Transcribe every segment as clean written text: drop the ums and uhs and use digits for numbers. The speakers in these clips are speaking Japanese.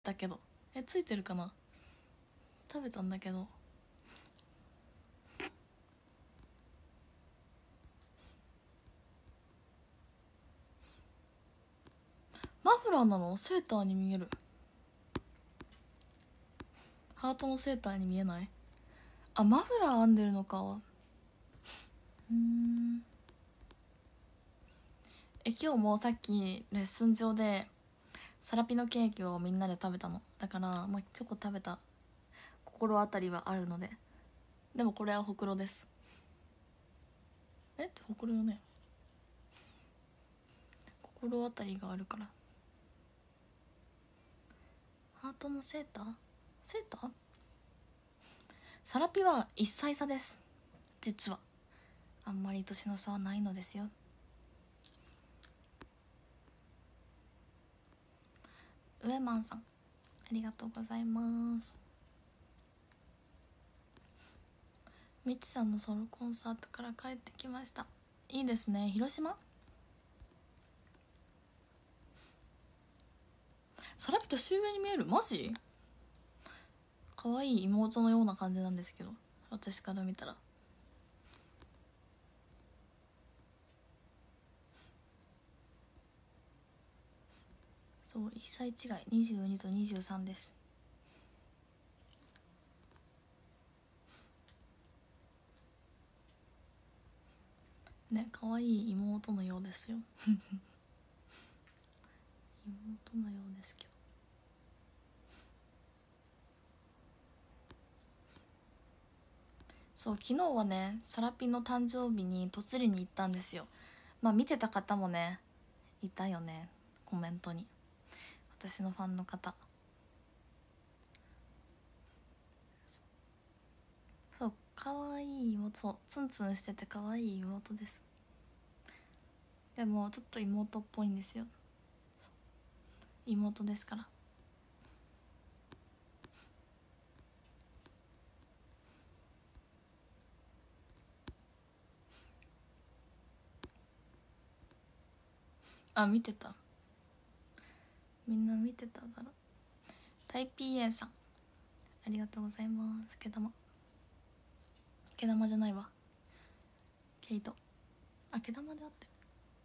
たけど、ついてるかな。食べたんだけど。マフラーなの？セーターに見える。ハートのセーターに見えない？あ、マフラー編んでるのか。今日もさっきレッスン上でサラピのケーキをみんなで食べたのだから、まあ、チョコ食べた心当たりはあるので。でもこれはほくろです。ほくろよね。心当たりがあるから。ハートのセーター？セーター？サラピは1歳差です。実はあんまり年の差はないのですよ。ウエマンさんありがとうございます。みちさんのソロコンサートから帰ってきました。いいですね。広島？サラピ年上に見える？マジ？可愛い妹のような感じなんですけど、私から見たら。そう、1歳違い、22と23です。ね、可愛い妹のようですよ妹のようですけど。そう、昨日はね、サラピの誕生日に嫁りに行ったんですよ。まあ見てた方もねいたよね、コメントに。私のファンの方。そう、可愛い妹。そう、ツンツンしてて可愛い妹です。でもちょっと妹っぽいんですよ。妹ですから。あ、見てた。みんな見てただろ。タイピーエンさんありがとうございます。毛玉じゃないわ、ケイト。あ、毛玉であってる。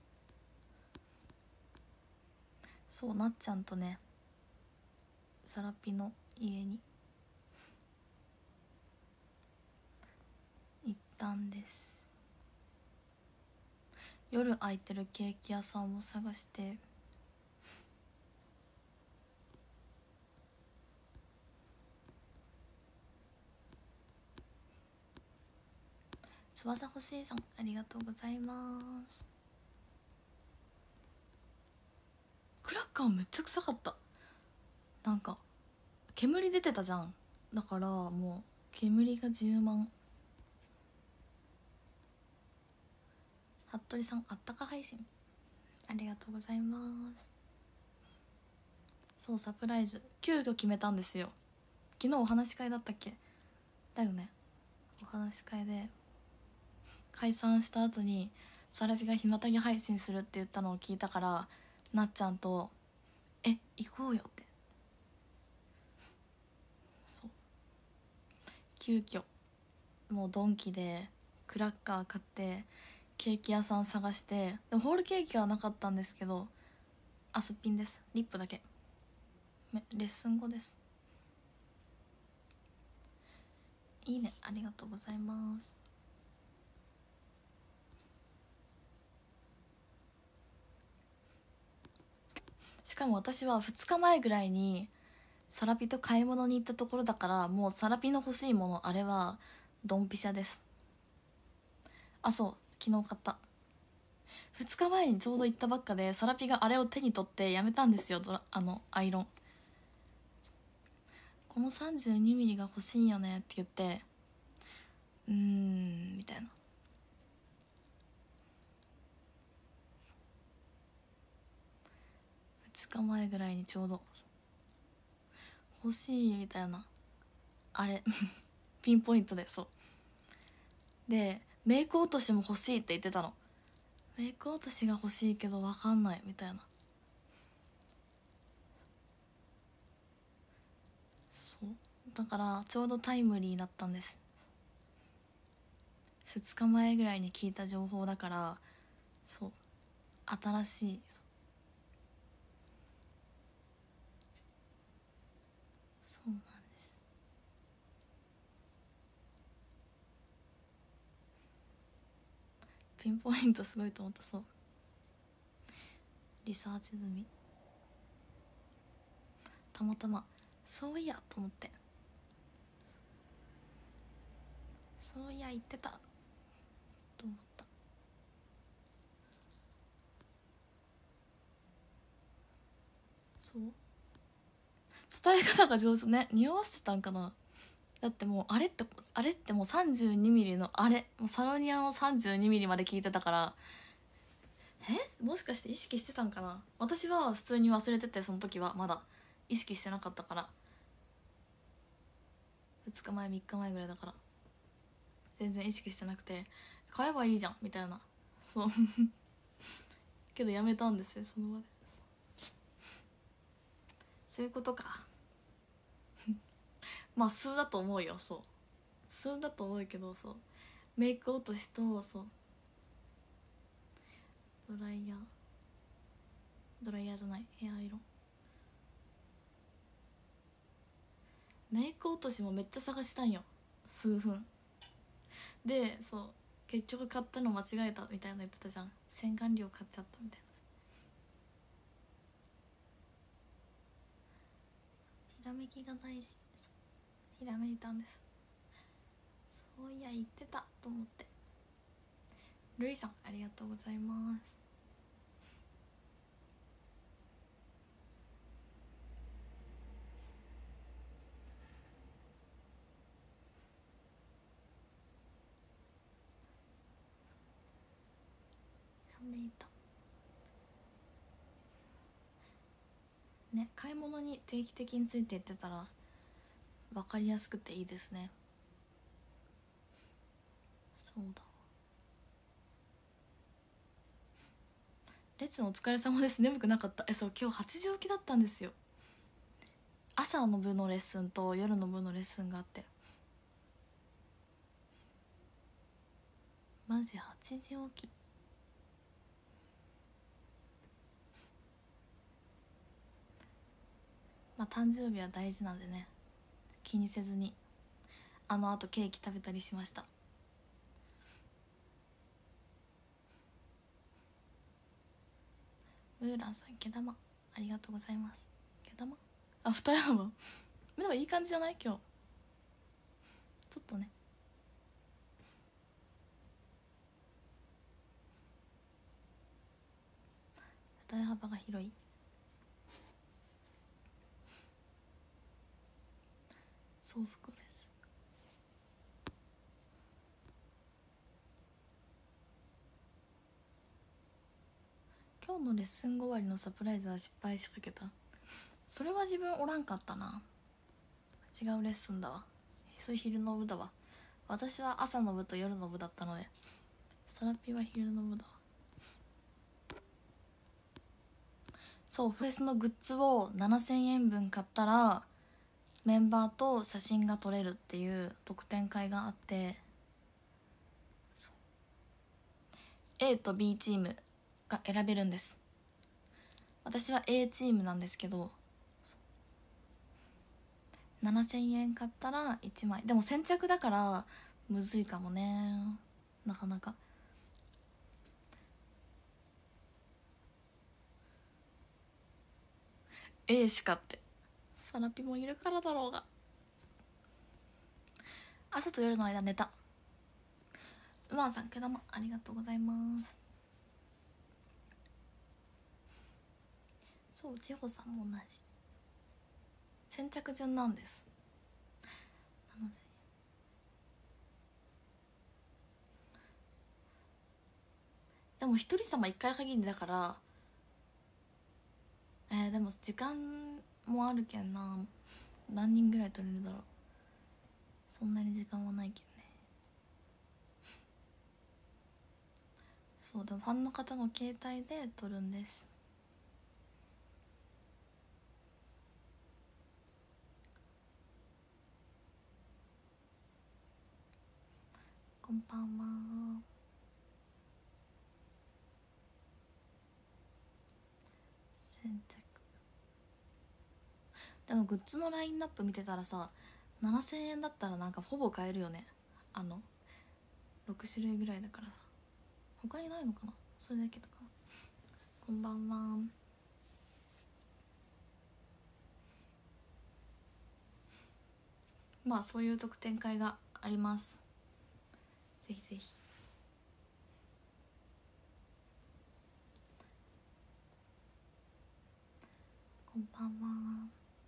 そう、なっちゃんとねサラピの家に行ったんです。夜空いてるケーキ屋さんを探して。翼欲しいさんありがとうございます。クラッカーめっちゃ臭かった。なんか煙出てたじゃん。だからもう煙が充満。服部さんあったか配信ありがとうございます。そう、サプライズ急遽決めたんですよ。昨日お話し会だったっけ？だよね。お話し会で解散した後にサラピがひまたぎ配信するって言ったのを聞いたから、なっちゃんと行こうよって。そう、急遽もうドンキでクラッカー買ってケーキ屋さん探して。でもホールケーキはなかったんですけど、すっぴんです。リップだけ。レッスン後です。いいね、ありがとうございます。しかも私は2日前ぐらいにサラピと買い物に行ったところだから、もうサラピの欲しいものあれはドンピシャです。そう、昨日買った。2日前にちょうど行ったばっかで、サラピがあれを手に取ってやめたんですよ。アイロン。この 32mm が欲しいよねって言って、みたいな。2日前ぐらいにちょうど欲しいみたいな、あれピンポイントで。そうで、メイク落としも欲しいって言ってたの。メイク落としが欲しいけど分かんないみたいな。 そうだからちょうどタイムリーだったんです。2日前ぐらいに聞いた情報だから、そう新しい。そうなんです。ピンポイントすごいと思った。そうリサーチ済み。たまたまそういやと思って、そういや言ってたと思った。そう伝え方が上手ね。匂わせてたんかな。だってもうあれってもう32ミリのあれもうサロニアの32ミリまで聞いてたから、もしかして意識してたんかな。私は普通に忘れてて、その時はまだ意識してなかったから、2日前3日前ぐらいだから全然意識してなくて、買えばいいじゃんみたいな。そうけどやめたんですよ、その場で。そういうことか。まあ数だと思うよ。そう数だと思うけど、そうメイク落としと、そうドライヤーじゃない、ヘアアイロン。メイク落としもめっちゃ探したんよ、数分で。そう結局買ったの間違えたみたいな言ってたじゃん。洗顔料買っちゃったみたいな。ひらめきが大事。ひらめいたんです。そういや言ってたと思って。ルイさんありがとうございます。ひらめいたね。買い物に定期的についていってたら分かりやすくていいですね。そうだ。レッツンお疲れ様です。眠くなかった。そう今日8時起きだったんですよ。朝の部のレッスンと夜の部のレッスンがあって、マジ8時起き。まあ誕生日は大事なんでね、気にせずにあとケーキ食べたりしました。ウーランさん毛玉ありがとうございます。毛玉二山でもいい感じじゃない？今日ちょっとね。二重幅が広い。送服です。今日のレッスン後終わりのサプライズは失敗しかけた。それは自分おらんかったな。違うレッスンだわ。それ昼の部だわ。私は朝の部と夜の部だったので、サラピは昼の部だわ。そうフェスのグッズを7000円分買ったらメンバーと写真が撮れるっていう特典会があって、 A と B チームが選べるんです。私は A チームなんですけど、7000円買ったら1枚。でも先着だからむずいかもね、なかなか。A しかって、サラピもいるからだろうが。朝と夜の間寝た。うまんさんけどもありがとうございます。そう千穂さんも同じ先着順なんです。なのででも一人様一回限りだから、でも時間もあるけんな。何人ぐらい取れるだろう。そんなに時間はないけんね。そうでもファンの方の携帯で撮るんです。 こんばんは。先着でもグッズのラインナップ見てたらさ、7000円だったらなんかほぼ買えるよね。6種類ぐらいだからさ。他にないのかな、それだけとか。こんばんは。まあそういう特典会があります。ぜひぜひ。こんばんは。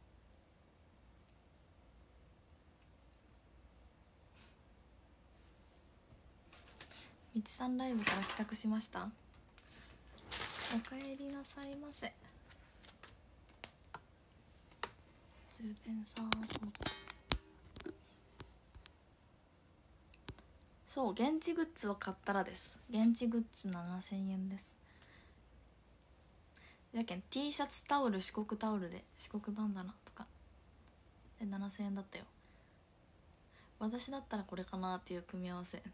みちさんライブから帰宅しました。おかえりなさいませ。充電さそう現地グッズを買ったらです。現地グッズ7000円です。じゃけん T シャツタオル四国タオルで四国バンダナとかで7000円だったよ。私だったらこれかなっていう組み合わせこ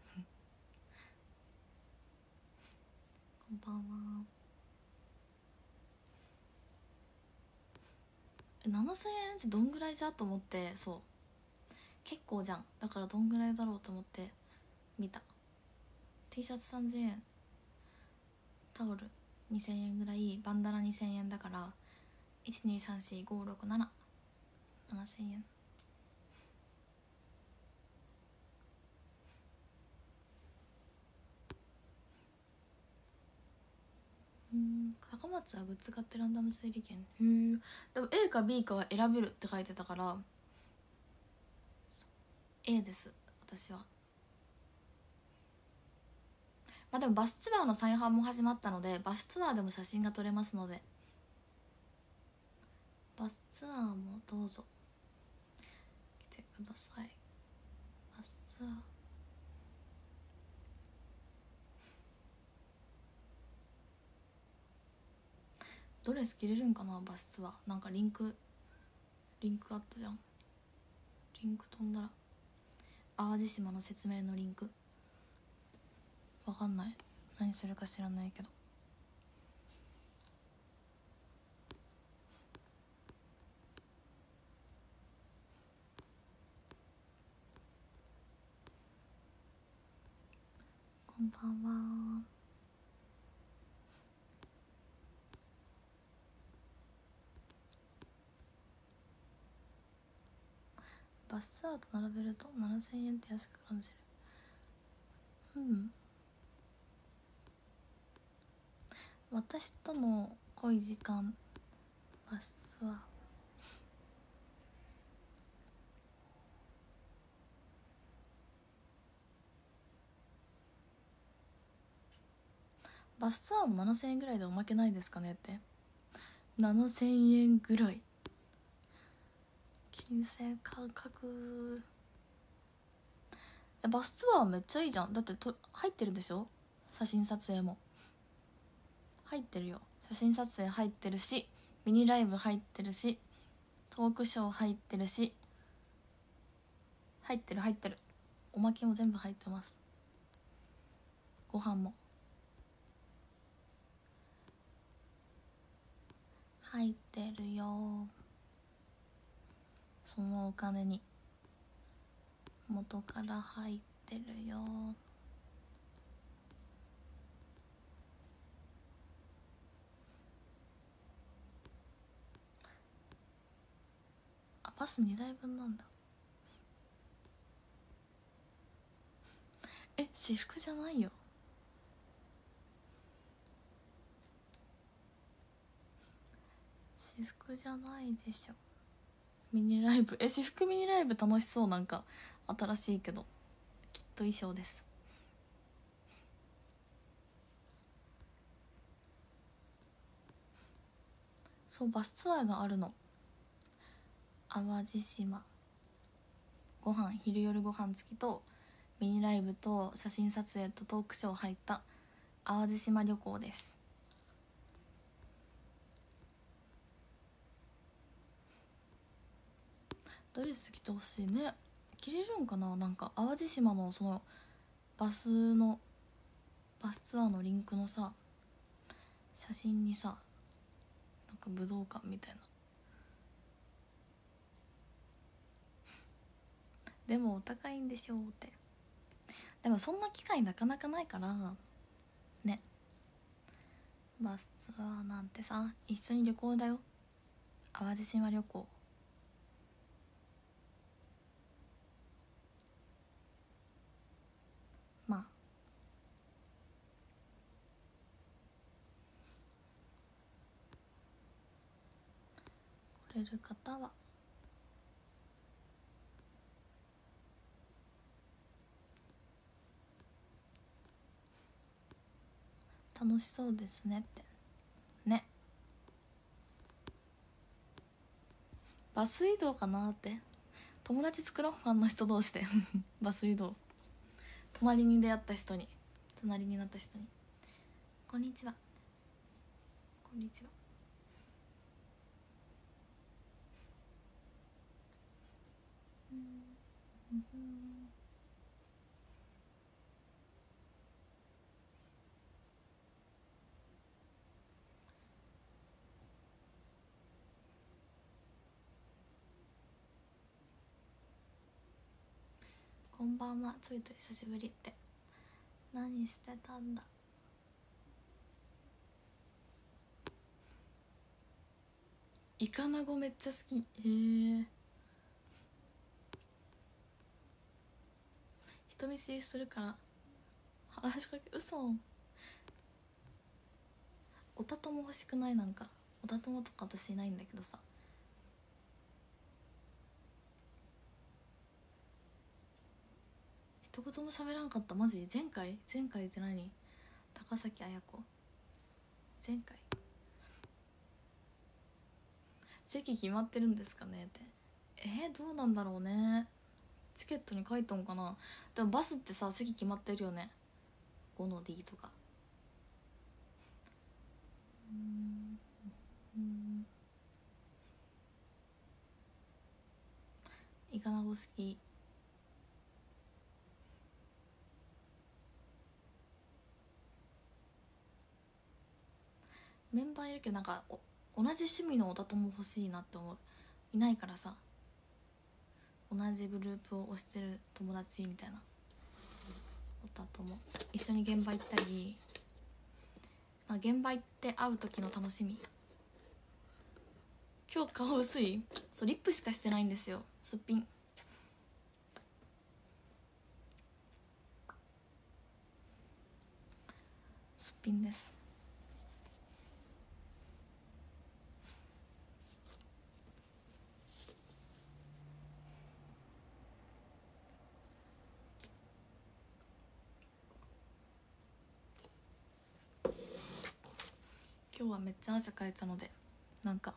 んばんは。7000円ってどんぐらいじゃと思って、そう結構じゃん。だからどんぐらいだろうと思って見た。 T シャツ3000円、タオル2000円ぐらい、バンダナ2000円だから1234567 7000円。高松はグッズ買ってランダム整理券。へえ。でも A か B かは選べるって書いてたから A です、私は。まあでもバスツアーの再販も始まったので、バスツアーでも写真が撮れますので、バスツアーもどうぞ来てください。バスツアードレス着れるんかな。バスツアーなんかリンクあったじゃん。リンク飛んだら淡路島の説明のリンクわかんない、何するか知らないけど。こんばんは。バスツアーと並べると7000円って安く感じる。私との濃い時間バスツアー。バスツアーも7000円ぐらいでおまけないですかねって。7000円ぐらい、金銭感覚。バスツアーめっちゃいいじゃん。だって入ってるでしょ、写真撮影も入ってるよ。写真撮影入ってるし、ミニライブ入ってるし、トークショー入ってるし、入ってるおまけも全部入ってます。ご飯も入ってるよ。そのお金に元から入ってるよ。あ、バス2台分なんだ。私服じゃないよ。私服じゃないでしょ。ミニライブ、私服ミニライブ楽しそう。なんか新しいけどきっと衣装です。そうバスツアーがあるの。淡路島ご飯、昼夜ご飯付きとミニライブと写真撮影とトークショー入った淡路島旅行です。ドレス着てほしいね。着れるんかな。なんか淡路島のそのバスツアーのリンクのさ写真にさ、なんか武道館みたいな。でもお高いんでしょうって。でもそんな機会なかなかないからね。バスツアーなんてさ、一緒に旅行だよ。淡路島旅行。まあ来れる方は楽しそうですねってね。バス移動かなって。友達作ろう、ファンの人同士でバス移動。隣に出会った人に、隣になった人に、こんにちは、こんにちは。こんばんは、ちょいと久しぶりって。何してたんだ。イカナゴめっちゃ好き。へえ。人見知りするから話しかけ。嘘。おたとも欲しくない？なんかおたともとか私いないんだけどさ。一言も喋らんかった。マジ？前回って何？高崎綾子前回席決まってるんですかねって。どうなんだろうね。チケットに書いとんかな。でもバスってさ席決まってるよね。5の D とか。イカナゴ好き。メンバーいるけどなんか同じ趣味のオタ友欲しいなって思う。いないからさ、同じグループを推してる友達みたいな。オタ友一緒に現場行ったり、現場行って会う時の楽しみ。今日顔薄い？そう、リップしかしてないんですよ。すっぴん。すっぴんです。今日はめっちゃ汗かいたので、なんか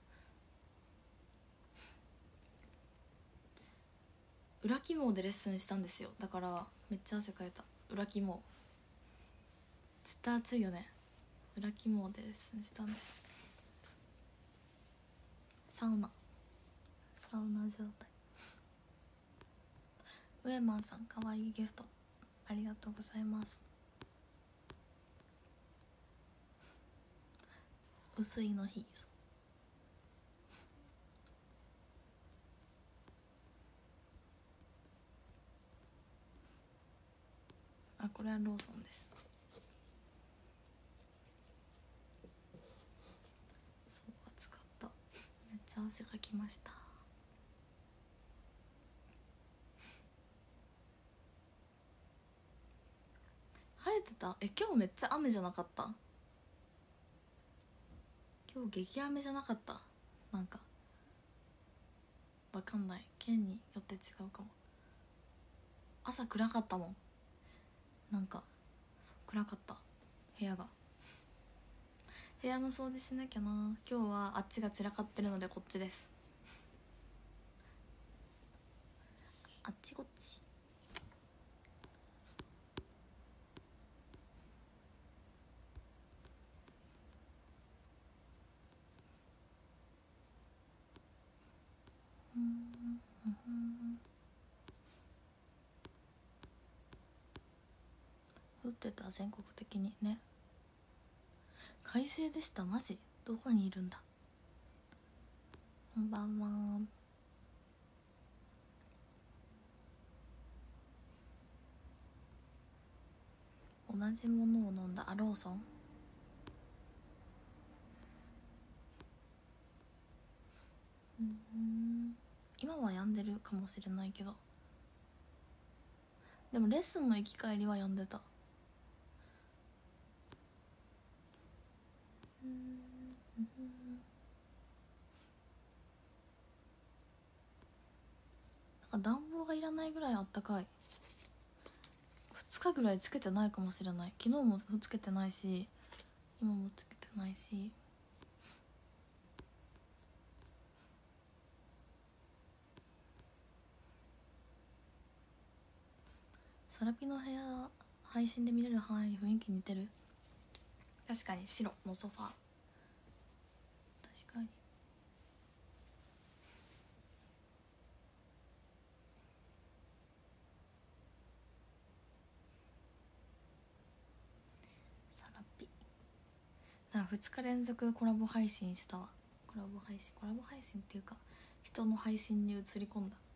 裏起毛でレッスンしたんですよ。だからめっちゃ汗かいた。裏起毛絶対暑いよね。裏起毛でレッスンしたんです。サウナ状態。ウエマンさん、かわいいギフトありがとうございます。薄いの日。あ、これはローソンです。そう、暑かった。めっちゃ汗かきました。晴れてた？今日めっちゃ雨じゃなかった？今日激雨じゃなかった？なんかわかんない、県によって違うかも。朝暗かったもん。なんか暗かった、部屋が。部屋の掃除しなきゃな。今日はあっちが散らかってるのでこっちです。あっちこっち。 ってた、全国的にね。快晴でした。マジどこにいるんだ。こんばんは。同じものを飲んだ。ローソン。今は病んでるかもしれないけど、でもレッスンの行き帰りは病んでた。なんか暖房がいらないぐらいあったかい。2日ぐらいつけてないかもしれない。昨日もつけてないし今もつけてないし。サラピの部屋配信で見れる範囲雰囲気似てる。確かに白のソファー。確かに。サラピ2日連続コラボ配信したわ。コラボ配信っていうか人の配信に映り込んだ。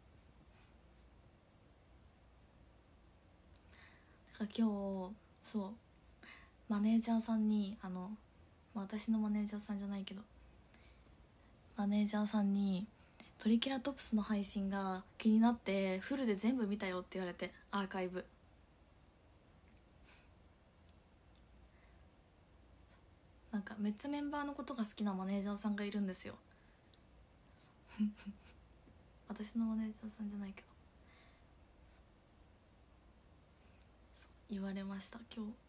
だから今日そうマネージャーさんに私のマネージャーさんじゃないけどマネージャーさんにトリケラトプスの配信が気になってフルで全部見たよって言われて、アーカイブ。なんかめっちゃメンバーのことが好きなマネージャーさんがいるんですよ私のマネージャーさんじゃないけど言われました今日。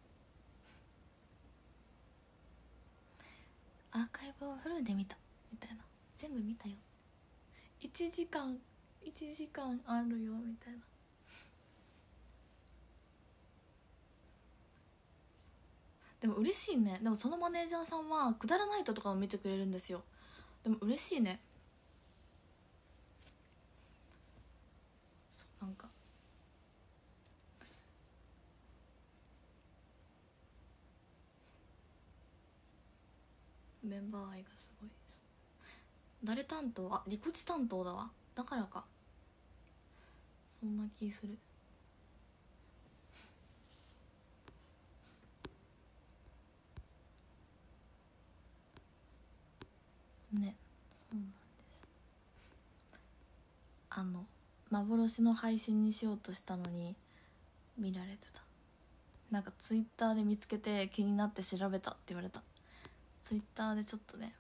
アーカイブをフルで見たみたいな、全部見たよ、1時間あるよみたいな。でも嬉しいね。でもそのマネージャーさんはくだらないとかを見てくれるんですよ。でも嬉しいね。そうなんかメンバー愛がすごい。誰担当？リコチ担当だわ。だからかそんな気するね。そうなんです。幻の配信にしようとしたのに見られてた。なんかツイッターで見つけて気になって調べたって言われた。ツイッターでちょっとね。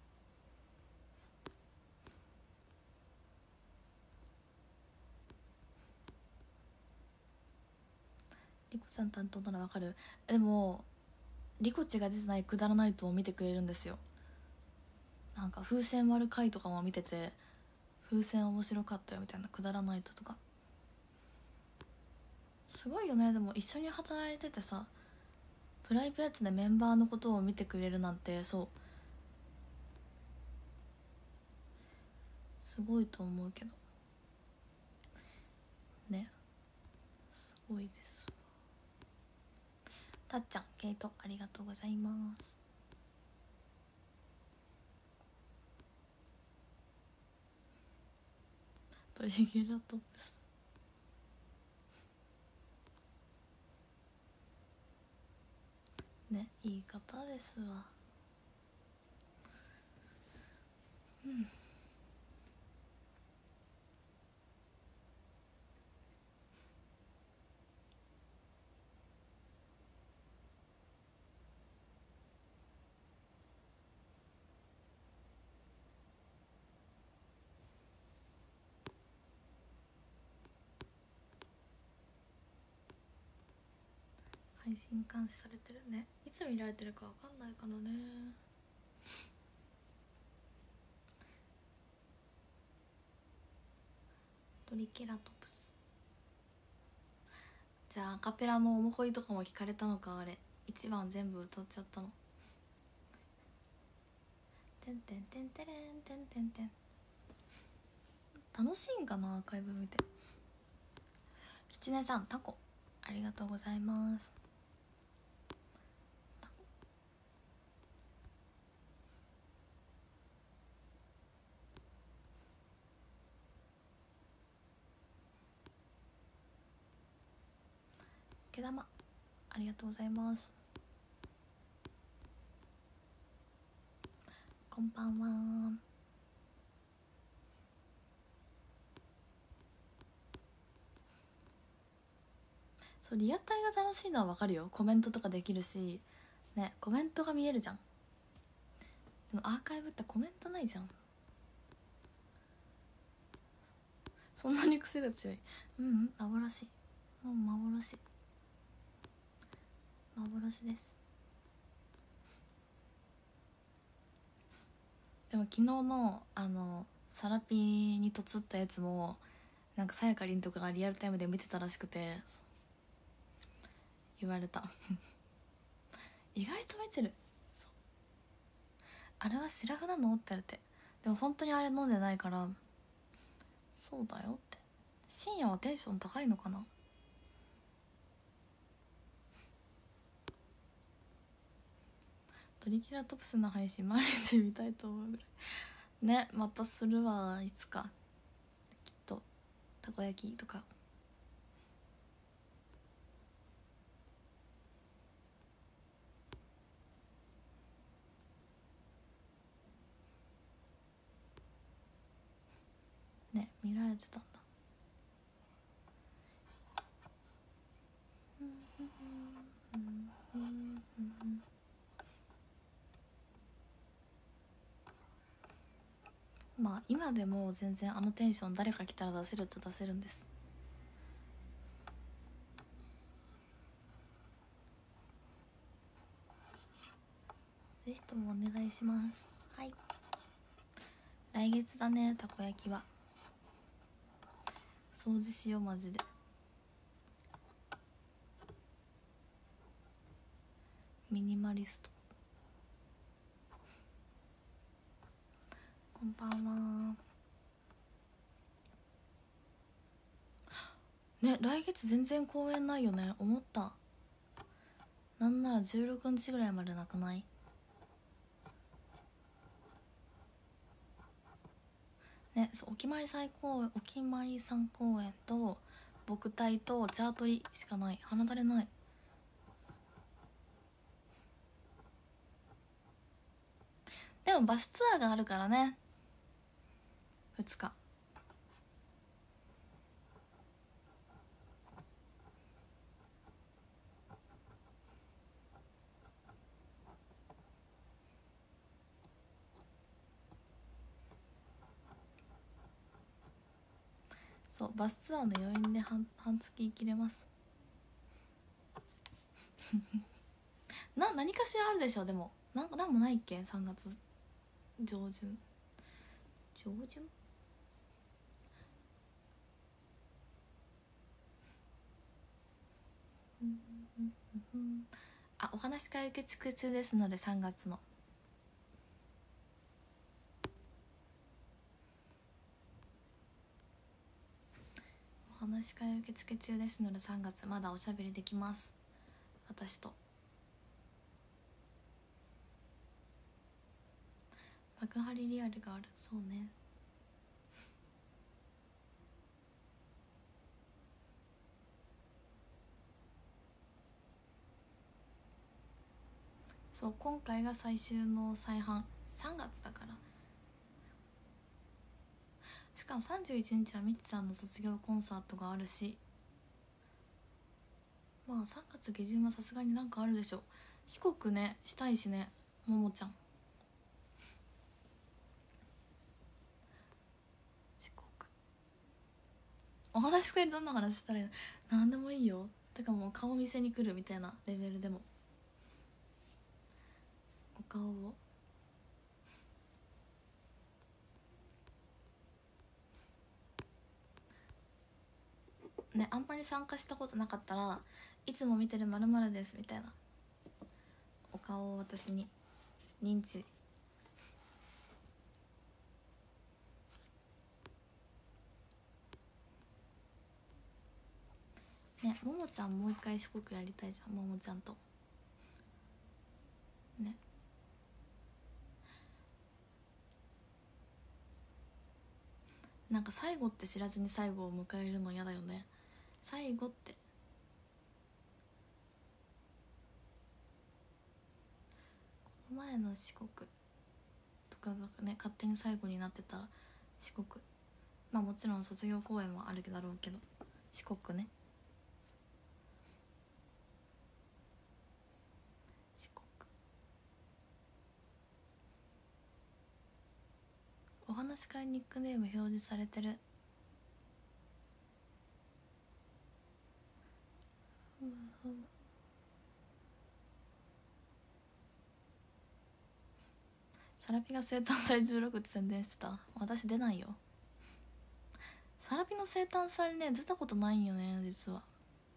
リコちゃん担当ならわかる。でもリコチが出てないくだらないとも見てくれるんですよ。なんか風船割る回とかも見てて、風船面白かったよみたいなくだらないとかすごいよね。でも一緒に働いててさ、プライベートでメンバーのことを見てくれるなんて、そうすごいと思うけどね。すごいです。たっちゃんケイトありがとうございます。トリゲラトプスね、いい方ですわ。配信監視されてるね。いつ見られてるかわかんないからね。トリケラトプス。じゃあアカペラのおもこいとかも聞かれたのか。あれ1番全部歌っちゃったの。てんてんてんてれんてんてんてん。楽しいんかなアーカイブ見て。きちねさんタコありがとうございます。 け玉ありがとうございます。こんばんは。そう、リアタイが楽しいのは分かるよ。コメントとかできるしね、コメントが見えるじゃん。でもアーカイブってコメントないじゃん。そんなに癖が強い。幻、もう幻です。でも昨日のサラピーにとつったやつもなんかさやかりんとかがリアルタイムで見てたらしくて言われた意外と見てる。そう、あれはシラフなのって言われて、でも本当にあれ飲んでないからそうだよって。深夜はテンション高いのかな。トリケラトプスの配信毎日見たいと思うぐらいね。またするわ、いつかきっと。たこ焼きとかね、見られてたんだ。まあ今でも全然あのテンション誰か来たら出せるっちゃ出せるんです。ぜひともお願いします。はい、来月だね、たこ焼きは。掃除しようマジで。ミニマリストこんばんは。ね、来月全然公演ないよね。思った。なんなら16日ぐらいまでなくない？ね、そう、おきまいさん公演と僕隊とチャートリしかない。花だれない。でもバスツアーがあるからね、2日。そう、バスツアーの余韻で半月生きれます何かしらあるでしょ。でもなんもないっけ。3月上旬あ、お話会受付中ですので3月のお話会受付中ですので3月まだおしゃべりできます、私と。幕張リアルがある。そうね。そう、今回が最終の再販。3月だから。しかも31日はみっちゃんの卒業コンサートがあるし、まあ3月下旬はさすがになんかあるでしょ。四国ね、したいしね、ももちゃん。四国お話し会どんな話したらいいの？なんでもいいよ。てかもう顔見せに来るみたいなレベルでも。お顔をね、あんまり参加したことなかったらいつも見てる〇〇ですみたいなお顔を私に認知。ね、ももちゃんもう一回四国やりたいじゃん、ももちゃんとね。なんか最後って知らずに最後を迎えるの嫌だよね。最後って前の四国とかがね勝手に最後になってたら四国、まあもちろん卒業公演もあるだろうけど四国ね、四国。お話し会ニックネーム表示されてる。サラピが生誕祭16って宣伝してた。私出ないよ。サラピの生誕祭ね出たことないんよね実は。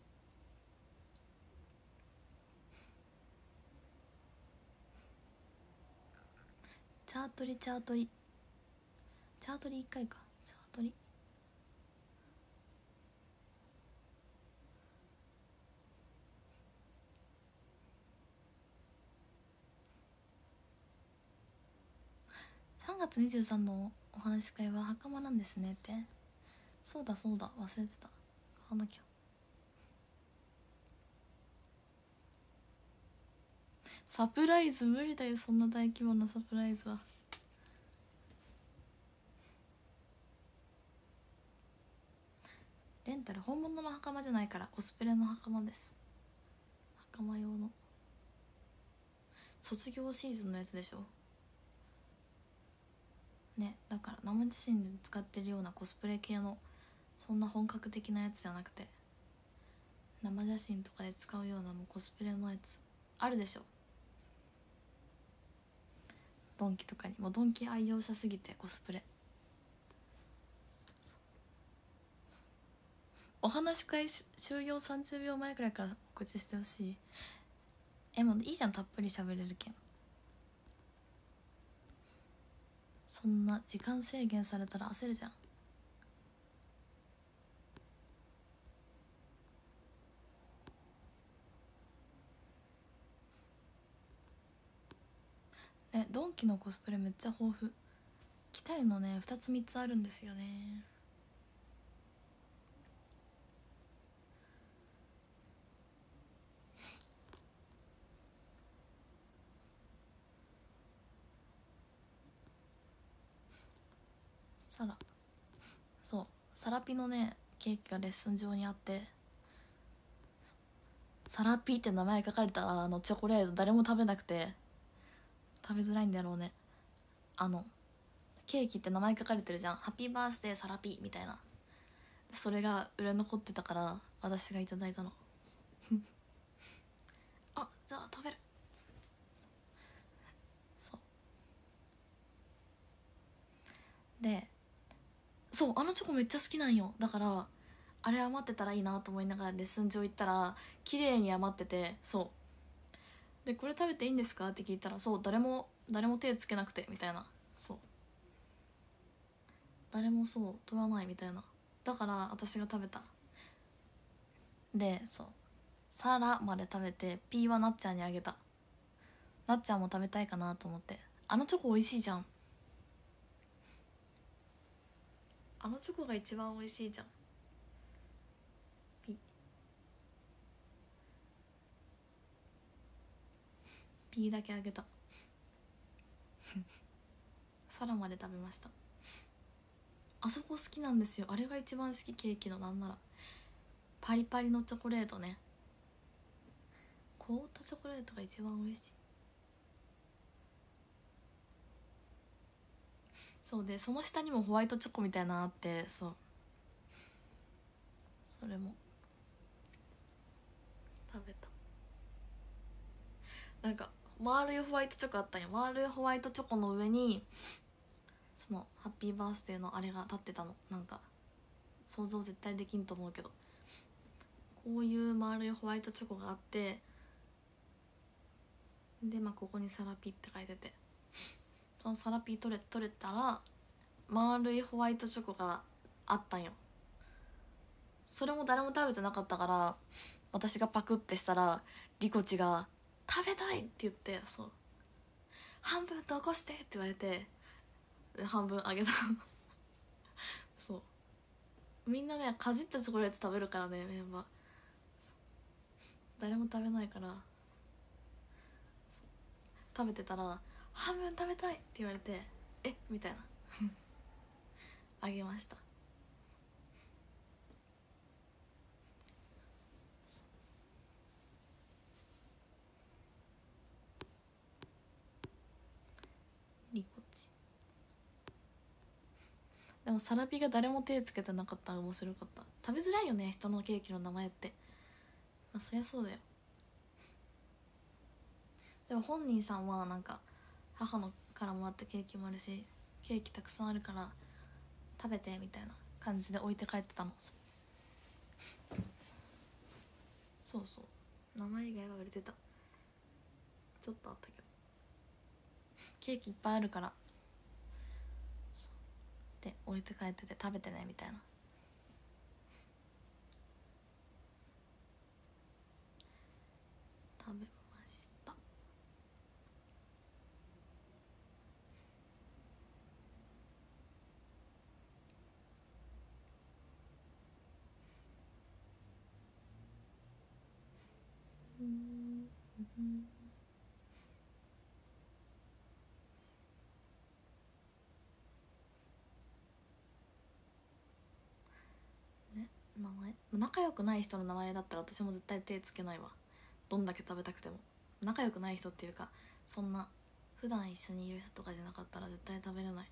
チャートリ1回か。チャートリ3月23のお話し会は袴なんですねって。そうだそうだ忘れてた。買わなきゃ。サプライズ無理だよそんな大規模なサプライズは。レンタル本物の袴じゃないからコスプレの袴です。袴用の卒業シーズンのやつでしょね。だから生自身で使ってるようなコスプレ系のそんな本格的なやつじゃなくて、生写真とかで使うようなもうコスプレのやつあるでしょ。ドンキとかにもうドンキ愛用者すぎてコスプレ。お話し会終了30秒前くらいから告知してほしい。もういいじゃんたっぷり喋れるけん。そんな時間制限されたら焦るじゃん。ね、ドンキのコスプレめっちゃ豊富。着たいのね2つ3つあるんですよね。そうサラピのねケーキがレッスン上にあって、サラピって名前書かれたチョコレート誰も食べなくて食べづらいんだろうね。ケーキって名前書かれてるじゃん。ハッピーバースデーサラピみたいな。それが売れ残ってたから私がいただいたのあ、じゃあ食べる。そうで、そうあのチョコめっちゃ好きなんよ。だからあれ余ってたらいいなと思いながらレッスン場行ったら綺麗に余ってて、そうでこれ食べていいんですかって聞いたら、そう誰も手つけなくてみたいな。そう誰もそう取らないみたいな。だから私が食べた。でそうサラまで食べてピーはなっちゃんにあげた。なっちゃんも食べたいかなと思って。あのチョコ美味しいじゃん。あのチョコが一番美味しいじゃん。ピーだけあげたサラまで食べました。あそこ好きなんですよ。あれが一番好き。ケーキのなんならパリパリのチョコレートね。凍ったチョコレートが一番美味しい。そうでその下にもホワイトチョコみたいなのあって、そうそれも食べた。なんか丸いホワイトチョコあったんよ。丸いホワイトチョコの上にそのハッピーバースデーのあれが立ってたの。なんか想像絶対できんと思うけど、こういう丸いホワイトチョコがあって、でまあここにサラピって書いてて、そのサラピ取れたら丸いホワイトチョコがあったんよ。それも誰も食べてなかったから私がパクってしたらリコチが「食べたい!」って言って、そう半分残してって言われて半分あげたそうみんなねかじったチョコレート食べるからねメンバー。誰も食べないから食べてたら半分食べたいって言われてえみたいなあげました。リコチでもサラピが誰も手つけてなかったら面白かった。食べづらいよね人のケーキの名前って。まあそりゃそうだよ。でも本人さんはなんか母のからもらったケーキもあるしケーキたくさんあるから食べてみたいな感じで置いて帰ってたの。そうそう名前以外は売れてた。ちょっとあったけどケーキいっぱいあるからで置いて帰ってて食べてねみたいな。食べました。ね名前仲良くない人の名前だったら私も絶対手つけないわ。どんだけ食べたくても仲良くない人っていうかそんな普段一緒にいる人とかじゃなかったら絶対食べれない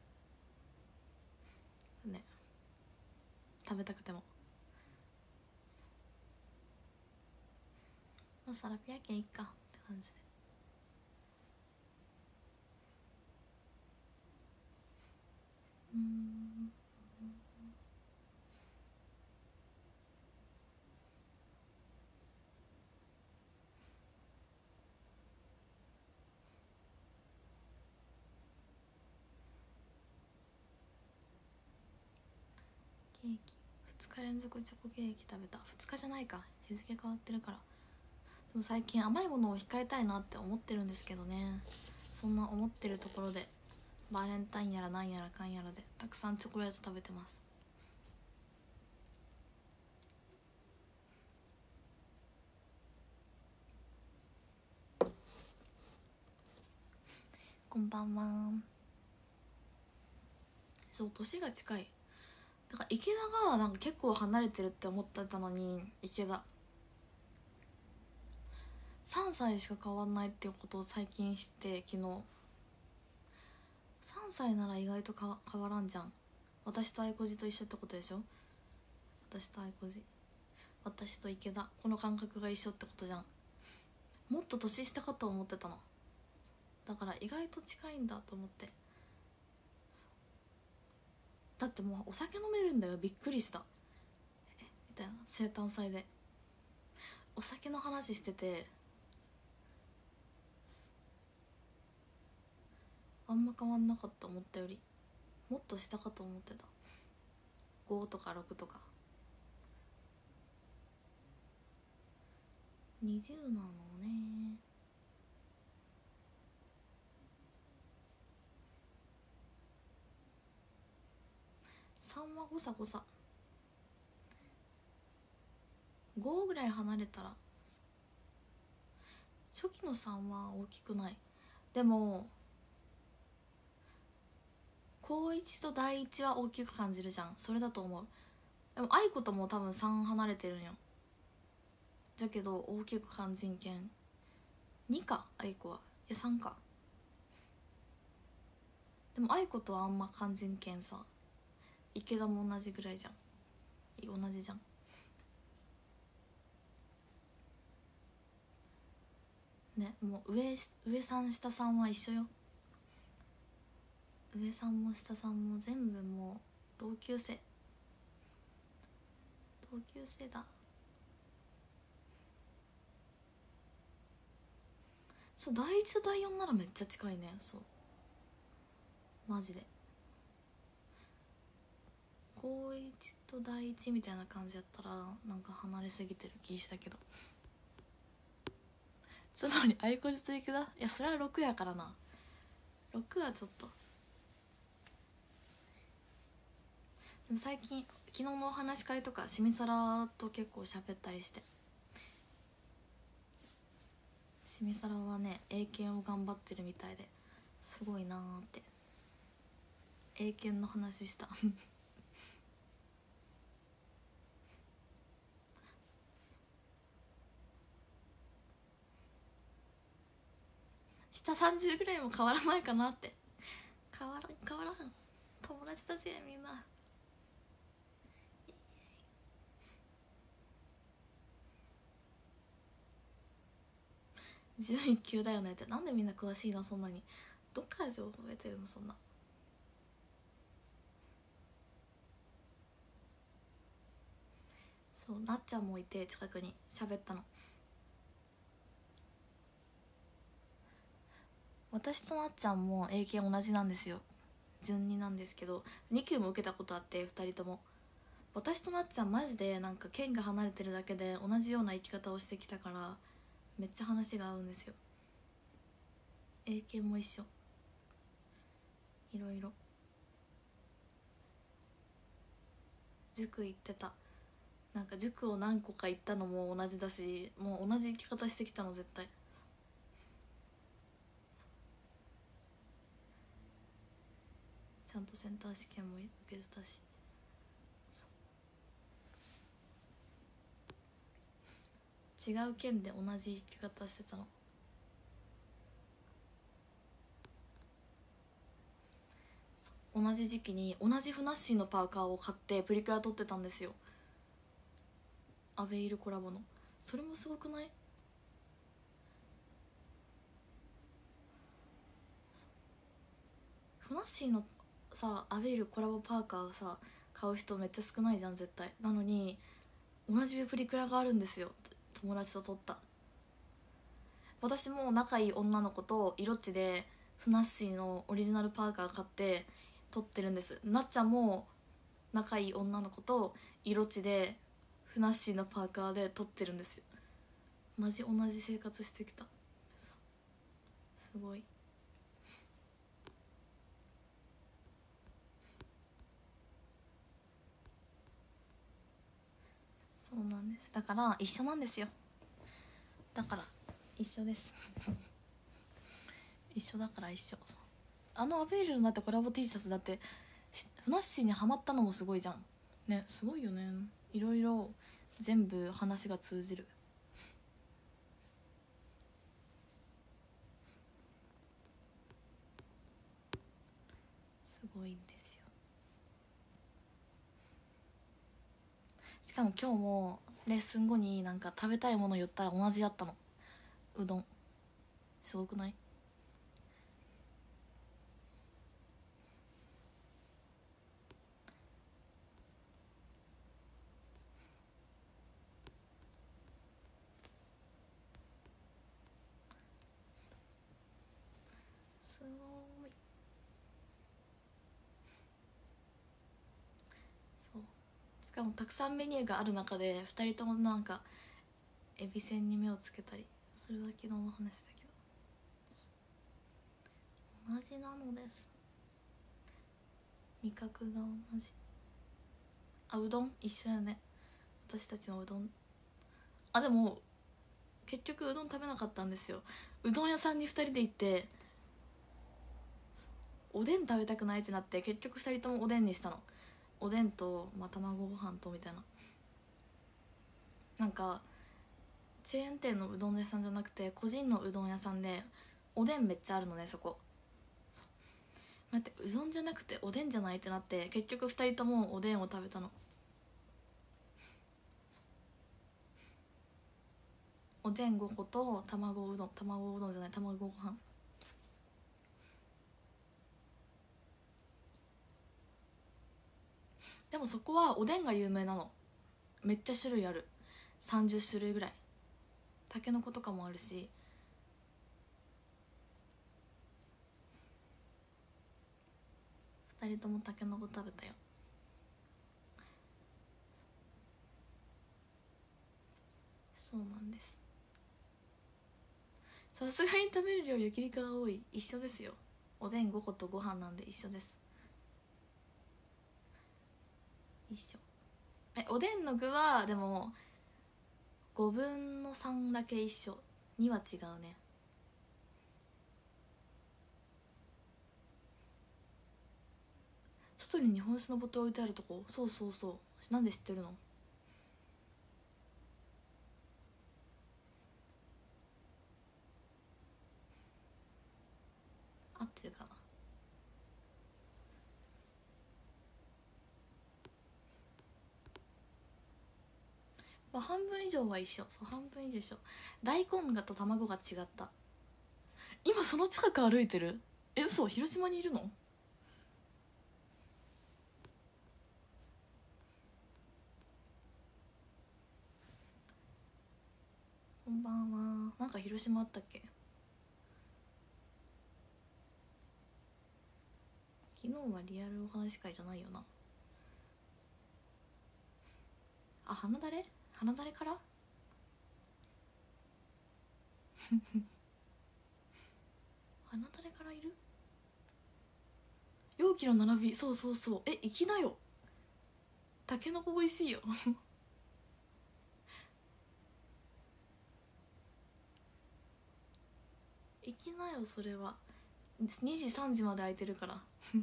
ね。食べたくてもまあサラピア系いっかって感じで。ケーキ2日連続チョコケーキ食べた。2日じゃないか日付変わってるから。でも最近甘いものを控えたいなって思ってるんですけどね。そんな思ってるところでバレンタインやらなんやらかんやらでたくさんチョコレート食べてます。こんばんは。そう年が近いだから池田がなんか結構離れてるって思ってたのに池田3歳しか変わんないっていうことを最近知って昨日3歳なら意外と変わらんじゃん。私と愛子寺と一緒ってことでしょ。私と愛子寺私と池田この感覚が一緒ってことじゃん。もっと年下かと思ってたの。だから意外と近いんだと思って。だってもうお酒飲めるんだよびっくりした。みたいな生誕祭でお酒の話しててあんま変わんなかった思ったより。もっと下かと思ってた。5とか6とか20なのね。3は誤差誤差5ぐらい離れたら初期の3は大きくない。でも高1と第1は大きく感じるじゃん。それだと思う。でも愛子とも多分3離れてるんよ。じゃけど大きく感じんけん2か愛子は。いや3か。でも愛子とはあんま感じんけんさ池田も同じぐらいじゃん。同じじゃんね。もう上さん下さんは一緒よ。上さんも下さんも全部もう同級生だ。そう第1と第4ならめっちゃ近いね。そうマジで高1と第1みたいな感じやったらなんか離れすぎてる気したけど。つまり愛子寺と池田いやそれは6やからな。6はちょっと。でも最近昨日のお話し会とかしみそらと結構喋ったりしてししみさらはね英検を頑張ってるみたいですごいなーって。英検の話した下30ぐらいも変わらないかなって。変わらん変わらん、友達だぜみんな。11級だよねって。なんでみんな詳しいのそんなに。どっから情報得てるのそんな。そうなっちゃんもいて近くに喋ったの。私となっちゃんも英検同じなんですよ。順2なんですけど2級も受けたことあって2人とも。私となっちゃんマジでなんか県が離れてるだけで同じような生き方をしてきたからめっちゃ話が合うんですよ。英検も一緒。いろいろ塾行ってた。なんか塾を何個か行ったのも同じだし、もう同じ生き方してきたの絶対。ちゃんとセンター試験も受けてたし。違う県で同じ生き方してたの。同じ時期に同じふなっしーのパーカーを買ってプリクラ撮ってたんですよ。アベイルコラボの。それもすごくない？ふなっしーのさアベイルコラボパーカーさ買う人めっちゃ少ないじゃん絶対。なのに同じプリクラがあるんですよ。友達と撮った。私も仲いい女の子とイロッチでふなっしーのオリジナルパーカー買って撮ってるんです。なっちゃんも仲いい女の子とイロッチでふなっしーのパーカーで撮ってるんですよ。マジ同じ生活してきた。すごい。そうなんです。だから一緒なんですよ。だから一緒です一緒だから一緒。あのアベールのだってコラボ T シャツだってふなっしーにハマったのもすごいじゃんね。すごいよね。いろいろ全部話が通じる。すごいんですよ。しかも今日もレッスン後になんか食べたいもの言ったら同じだったの。うどん。すごくない？すごい。そう。しかもたくさんメニューがある中で2人ともなんかエビせんに目をつけたりそれは昨日の話だけど同じなのです。味覚が同じ。あ、うどん一緒やね。私たちのうどん。あ、でも結局うどん食べなかったんですよ。うどん屋さんに2人で行っておでん食べたくないってなって結局2人ともおでんにしたの。おでんと、まあ、卵ご飯とみたいな。なんかチェーン店のうどん屋さんじゃなくて個人のうどん屋さんでおでんめっちゃあるのねそこ。待ってうどんじゃなくておでんじゃないってなって結局2人ともおでんを食べたの。おでん5個と卵うどん、卵うどんじゃない卵ご飯。でもそこはおでんが有名なの。めっちゃ種類ある。30種類ぐらい。たけのことかもあるし。2人ともたけのこ食べたよ。そうなんです。さすがに食べる量ゆきりかが多い。一緒ですよ。おでん5個とご飯なんで一緒です。一緒。おでんの具はでも5分の3だけ一緒。2は違うね。 外に日本酒のボトル置いてあるとこ。そうそうそう。なんで知ってるの？合ってるかな。まあ、半分以上は一緒。そう、半分以上一緒。大根がと卵が違った。今その近く歩いてる？え、嘘？広島にいるの？こんばんは。なんか広島あったっけ？昨日はリアルお話会じゃないよな。あ、鼻だれ？鼻だれから鼻だれからいる？容器の並び。そうそうそう。え、行きなよ。たけのこ美味しいよ行きなよ。それは2時3時まで空いてるから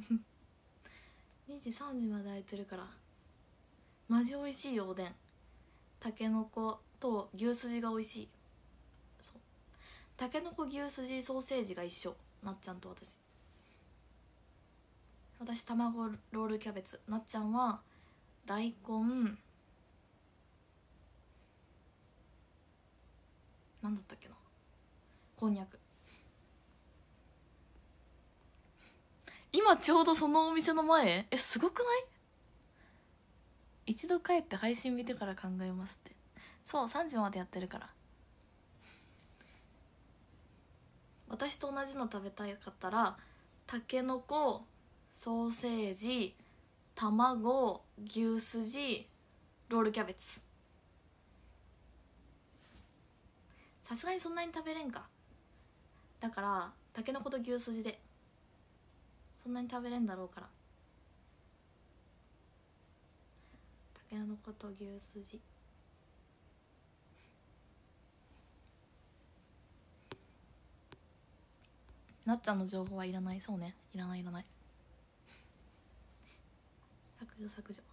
2時3時まで空いてるから。マジ美味しいよおでん。たけのこと牛すじが美味しい。そう、たけのこ牛すじソーセージが一緒。なっちゃんと私卵ロールキャベツ。なっちゃんは大根、なんだったっけな、こんにゃく。今ちょうどそのお店の前。え、すごくない？一度帰って配信見てから考えますって。そう、3時までやってるから。私と同じの食べたかったら、たけのこ、ソーセージ、卵、牛すじ、ロールキャベツ。さすがにそんなに食べれんか。だからたけのこと牛すじで。そんなに食べれんだろうから、たけのこと牛すじ。なっちゃんの情報はいらない。そうね、いらないいらない。削除。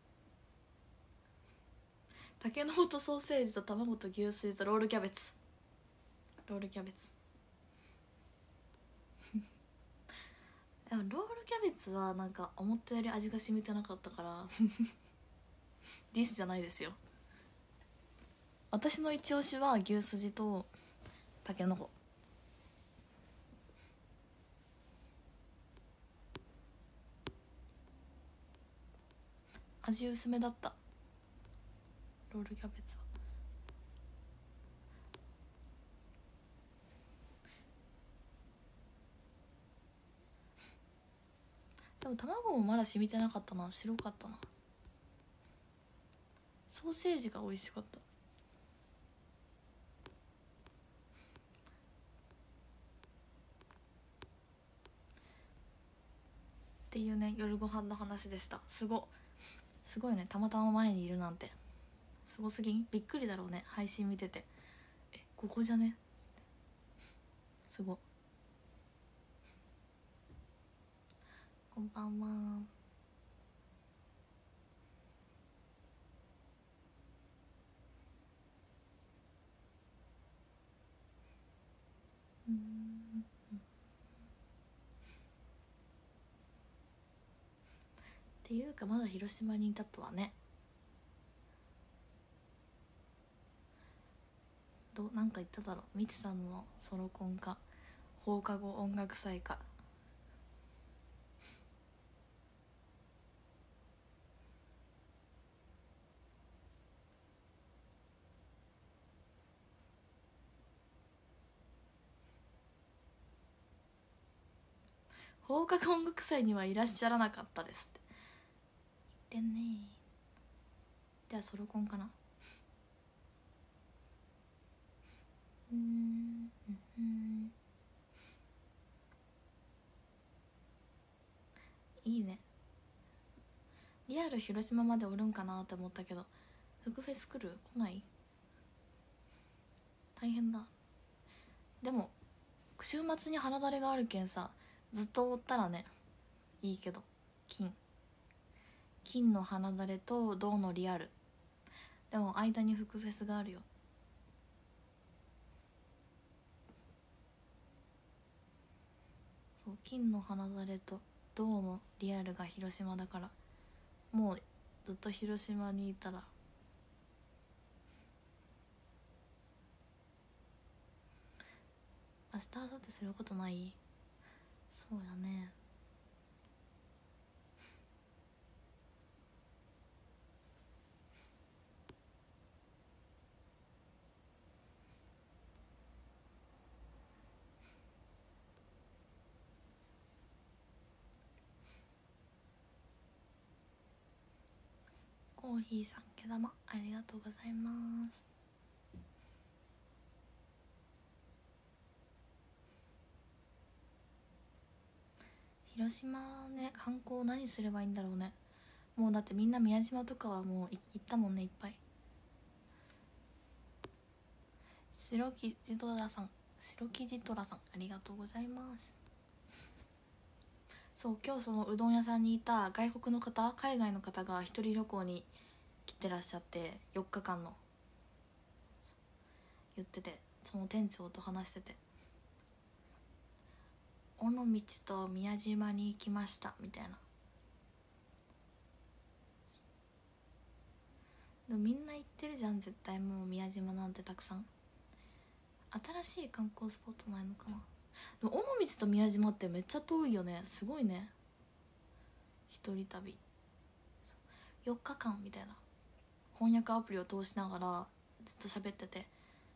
たけのことソーセージと卵と牛すじとロールキャベツ。ロールキャベツでもロールキャベツはなんか思ったより味が染みてなかったからディスじゃないですよ。私の一押しは牛すじとたけのこ。味薄めだった、ロールキャベツは。でも卵もまだ染みてなかったな。白かったな。ソーセージが美味しかった。っていうね、夜ご飯の話でした。すごいね、たまたま前にいるなんてすごすぎん？びっくりだろうね、配信見てて。え、ここじゃね？すご。こんばんは。っていうかまだ広島にいたとはね。なんか言っただろ、みちさんのソロコンか放課後音楽祭か。放課後音楽祭にはいらっしゃらなかったですって言ってんね。じゃあソロコンかな。いいね。リアル広島までおるんかなって思ったけど、フグフェス来る？来ない？大変だ。でも週末に花だれがあるけんさ、ずっとおったらねいいけど、金金の花だれと銅のリアル。でも間に福フェスがあるよ。そう、金の花だれと銅のリアルが広島だから、もうずっと広島にいたら。明日だってすることない？そうやね。コーヒーさん、毛玉ありがとうございます。広島ね、観光何すればいいんだろうね。もうだってみんな宮島とかはもう行ったもんね、いっぱい。白生地トラさん、白生地トラさん、ありがとうございます。そう、今日そのうどん屋さんにいた外国の方、海外の方が一人旅行に来てらっしゃって、4日間の言ってて、その店長と話してて、尾道と宮島に行きましたみたいな。でもみんな行ってるじゃん絶対、もう宮島なんてたくさん。新しい観光スポットないのかな。でも尾道と宮島ってめっちゃ遠いよね。すごいね。一人旅4日間みたいな、翻訳アプリを通しながらずっと喋ってて、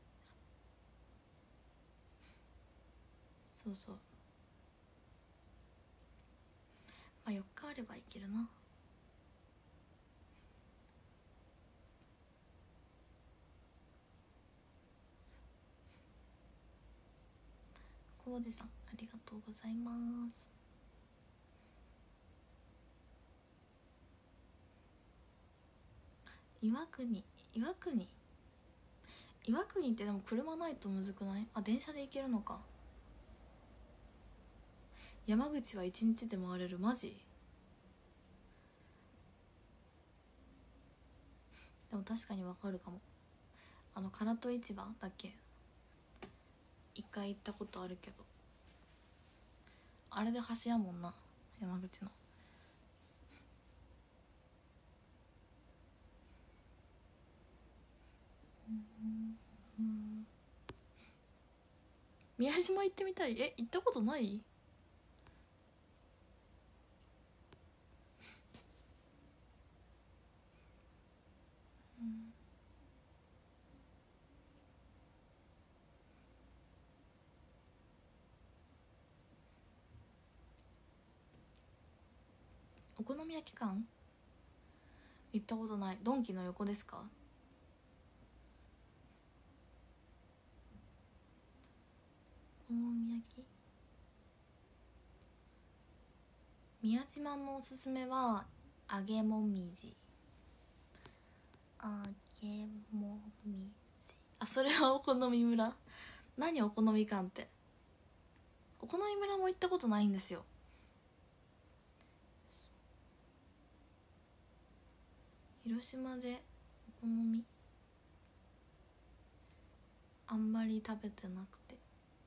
そうそう、まあ4日あればいけるな。浩二さん、ありがとうございます。岩国、岩国、岩国ってでも車ないとむずくない？あ、電車で行けるのか。山口は1日で回れる？マジ？でも確かにわかるかも。唐戸市場だっけ、一回行ったことあるけど、あれで橋やもんな、山口の。宮島行ってみたい。行ったことない？お好み焼き館行ったことない。ドンキの横ですか？お好み焼き、宮島のおすすめは揚げもみじ。揚げもみじ、あ、それはお好み村。何お好み館って。お好み村も行ったことないんですよ。広島でお好みあんまり食べてなくて。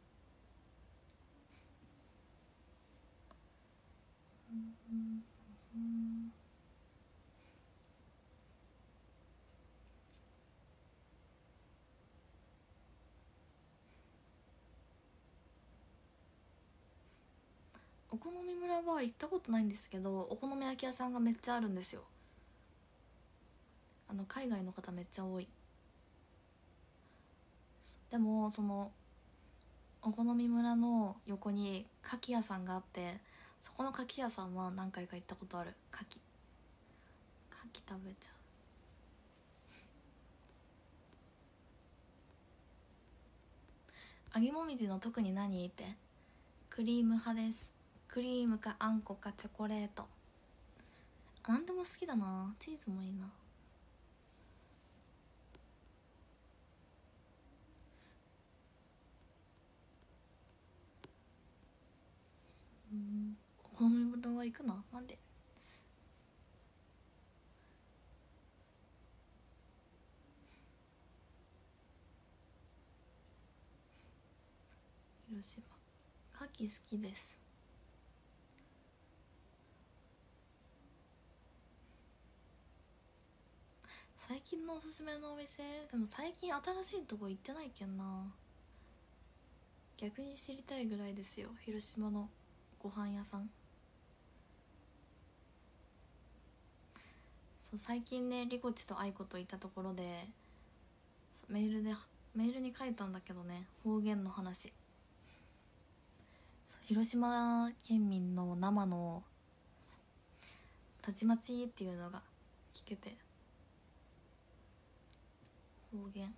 お好み村は行ったことないんですけど、お好み焼き屋さんがめっちゃあるんですよ。海外の方めっちゃ多い。でもそのお好み村の横に牡蠣屋さんがあって、そこの牡蠣屋さんは何回か行ったことある。牡蠣食べちゃう。揚げもみじの特に何って。クリーム派です。クリームかあんこかチョコレート、何でも好きだな。チーズもいいな。お好み村は行くな。なんで？ 広島牡蠣好きです。最近のおすすめのお店、でも最近新しいとこ行ってないけんな。逆に知りたいぐらいですよ、広島のご飯屋さん。そう最近ね、リコチとアイコといたところでメールに書いたんだけどね、方言の話。広島県民の生のたちまちっていうのが聞けて、方言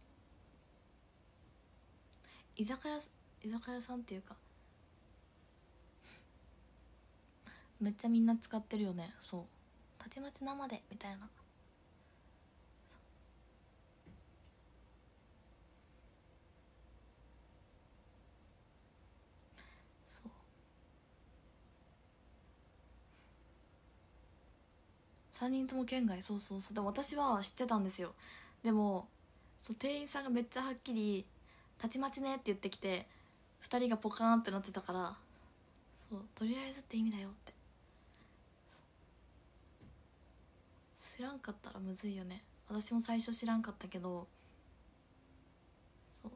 居酒屋さんっていうかめっちゃみんな使ってるよね。そう、たちまち生でみたいな。そう3人とも県外。そうそうそう。でも私は知ってたんですよ。でもそう店員さんがめっちゃはっきり「たちまちね」って言ってきて、2人がポカーンってなってたから、そうとりあえずって意味だよって。知らんかったらむずいよね。私も最初知らんかったけど、そう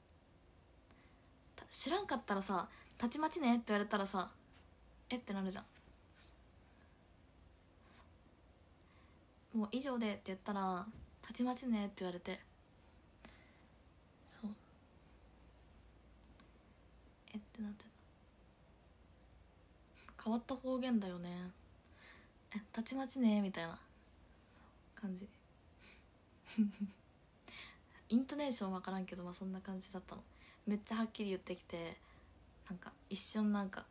知らんかったらさ「たちまちね」って言われたらさえってなるじゃん。もう以上でって言ったら「たちまちね」って言われて、そうえってなって、変わった方言だよね。えたちまちねみたいな感じ。イントネーション分からんけど、まあそんな感じだったの。めっちゃはっきり言ってきて、なんか一瞬なんか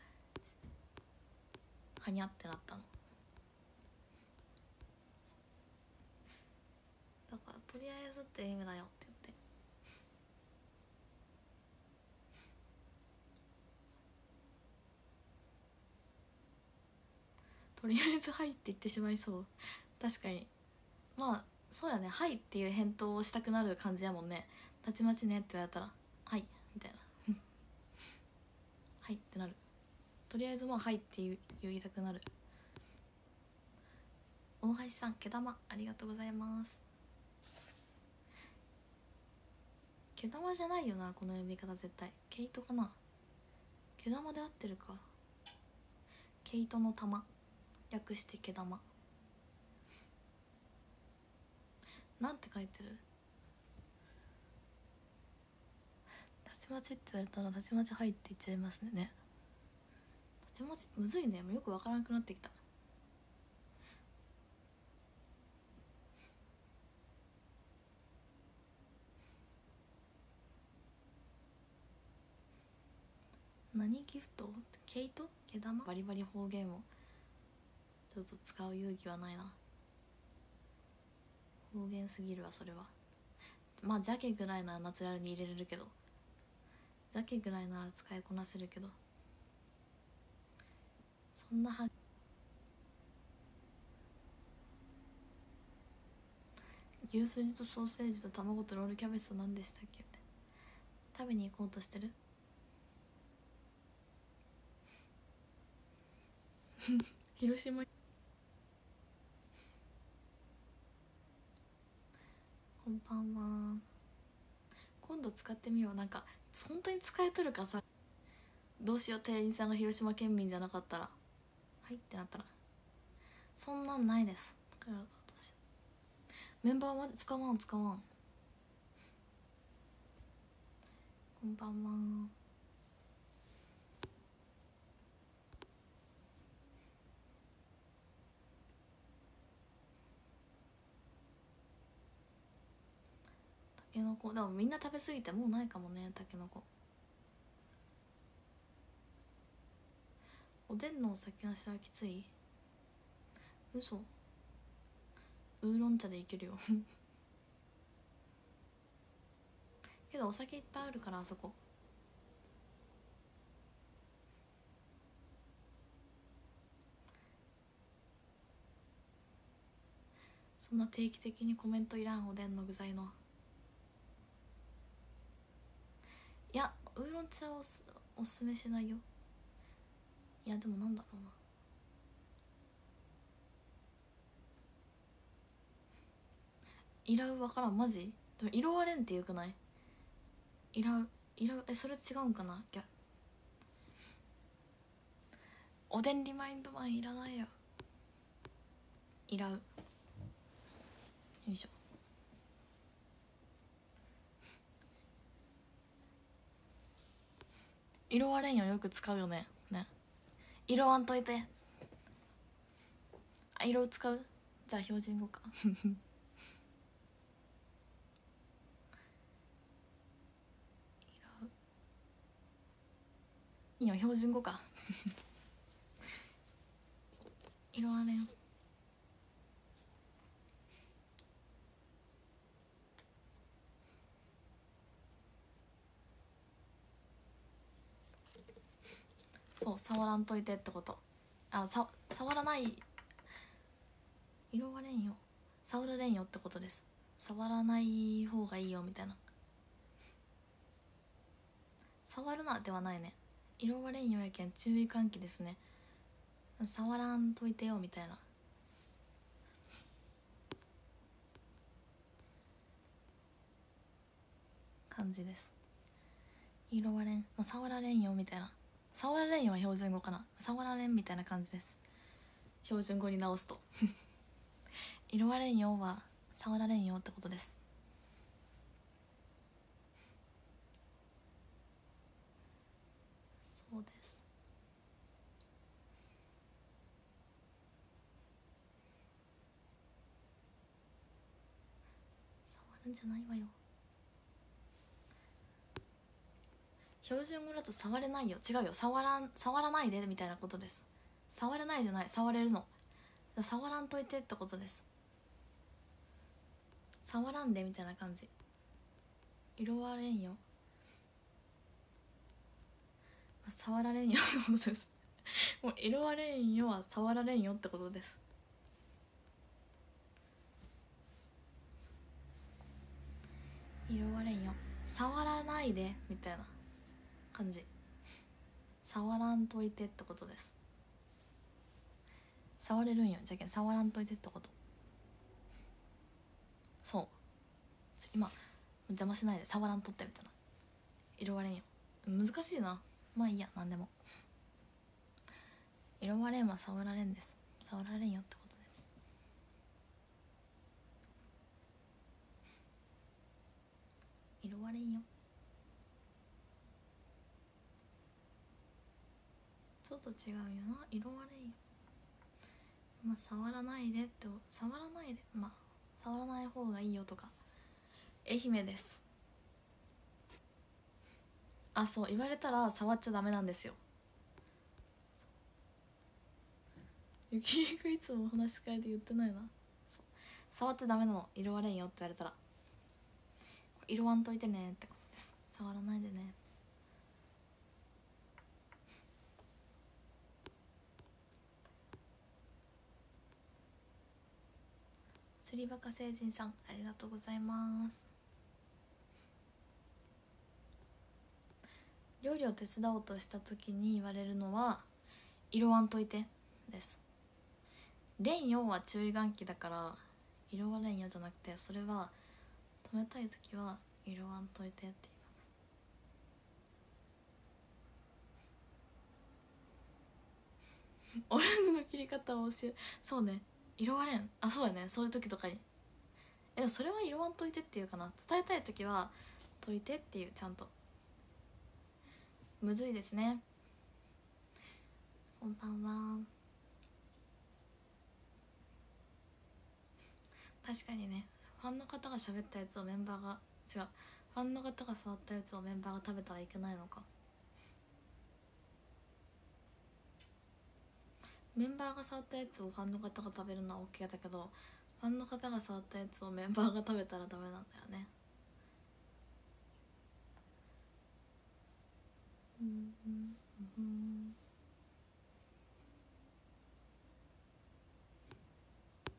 はにゃってなったの。だからとりあえずって意味だよって言って、とりあえず「はい」って言ってしまいそう。確かに。まあそうやね、「はい」っていう返答をしたくなる感じやもんね。たちまちねって言われたら「はい」みたいな「はい」ってなる。とりあえずもう「はい」って言いたくなる。大橋さん、毛玉ありがとうございます。毛玉じゃないよな、この呼び方絶対。毛糸かな。毛玉で合ってるか。毛糸の玉、略して毛玉。なんて書いてる。たちまちって言われたらたちまち「はい」って言っちゃいますね。たちまちむずいね。もうよくわからなくなってきた。何ギフト。毛糸、毛玉、バリバリ方言をちょっと使う勇気はないな。方言すぎるわそれは。まあ鮭ぐらいならナチュラルに入れれるけど、鮭ぐらいなら使いこなせるけど、そんなは牛すじとソーセージと卵とロールキャベツと何でしたっけって。食べに行こうとしてる。広島。こんばんは。今度使ってみよう。なんか本当に使えとるかさ。どうしよう、店員さんが広島県民じゃなかったら「はい」ってなったら。そんなんないです。だからどうしメンバーまで使わん。こんばんは。たけのこ、でもみんな食べ過ぎてもうないかもね、たけのこ。おでんのお酒なしはきつい。嘘。ウーロン茶でいけるよ。けどお酒いっぱいあるから、あそこ。そんな定期的にコメントいらん。おでんの具材の。いやウーロン茶をおすすめしないよ。いやでもなんだろうな、イラウわからん、マジでも色割れんってよくない？イラウ、それ違うんかな。おでんリマインドマンいらないよ。イラウ、よいしょ。色割れんよ、よく使うよね。色あんといて。あ、色使う？じゃあ標準語か。いいよ、標準語か。色あれよ。そう、触らんといてってこと。触らない、色割れんよ、触られんよってことです。触らない方がいいよみたいな。触るなではないね。色割れんよやけん注意喚起ですね。触らんといてよみたいな感じです。色割れん、触られんよみたいな。触られんよは標準語かな。触られんみたいな感じです、標準語に直すと。色割れんよは触られんよってことです。そうです。触るんじゃないわよ。標準語だと触れないよ、違うよ、触らないでみたいなことです。触れないじゃない、触れるの。触らんといてってことです。触らんでみたいな感じ。色割れんよ、触られんよってことです。もう色割れんよは触られんよってことです。色割れんよ、触らないでみたいな感じ。触らんといてってことです。触れるんよ、じゃけん触らんといてってこと。そう、今邪魔しないで、触らんとってみたいな。色割れんよ、難しいな。まあいいや、なんでも。色割れんは触られんです。触られんよってことです。色割れんよ、ちょっと違うよな。色割れんよ、触らないでって、触らないで、触らない方がいいよとか。愛媛です。あ、そう言われたら触っちゃダメなんですよ。ゆきりくいつもお話し会で言ってないな。触っちゃダメなの、色割れんよって言われたら。色わんといてねってことです。触らないでね。釣りバカ星人さん、ありがとうございます。料理を手伝おうとした時に言われるのは色わんといてです。レンヨは注意喚起だから、色はレンヨじゃなくて、それは止めたい時は色わんといてって言います。オレンジの切り方を教え、そうね、色割れん、あ、そうやね、そういう時とかに。でもそれは色わんといてっていうかな。伝えたい時はといてっていう、ちゃんと。むずいですね。こんばんは。確かにね、ファンの方が喋ったやつをメンバーが、違う、ファンの方が触ったやつをメンバーが食べたらいけないのか。メンバーが触ったやつをファンの方が食べるのは OK だけど、ファンの方が触ったやつをメンバーが食べたらダメなんだよね。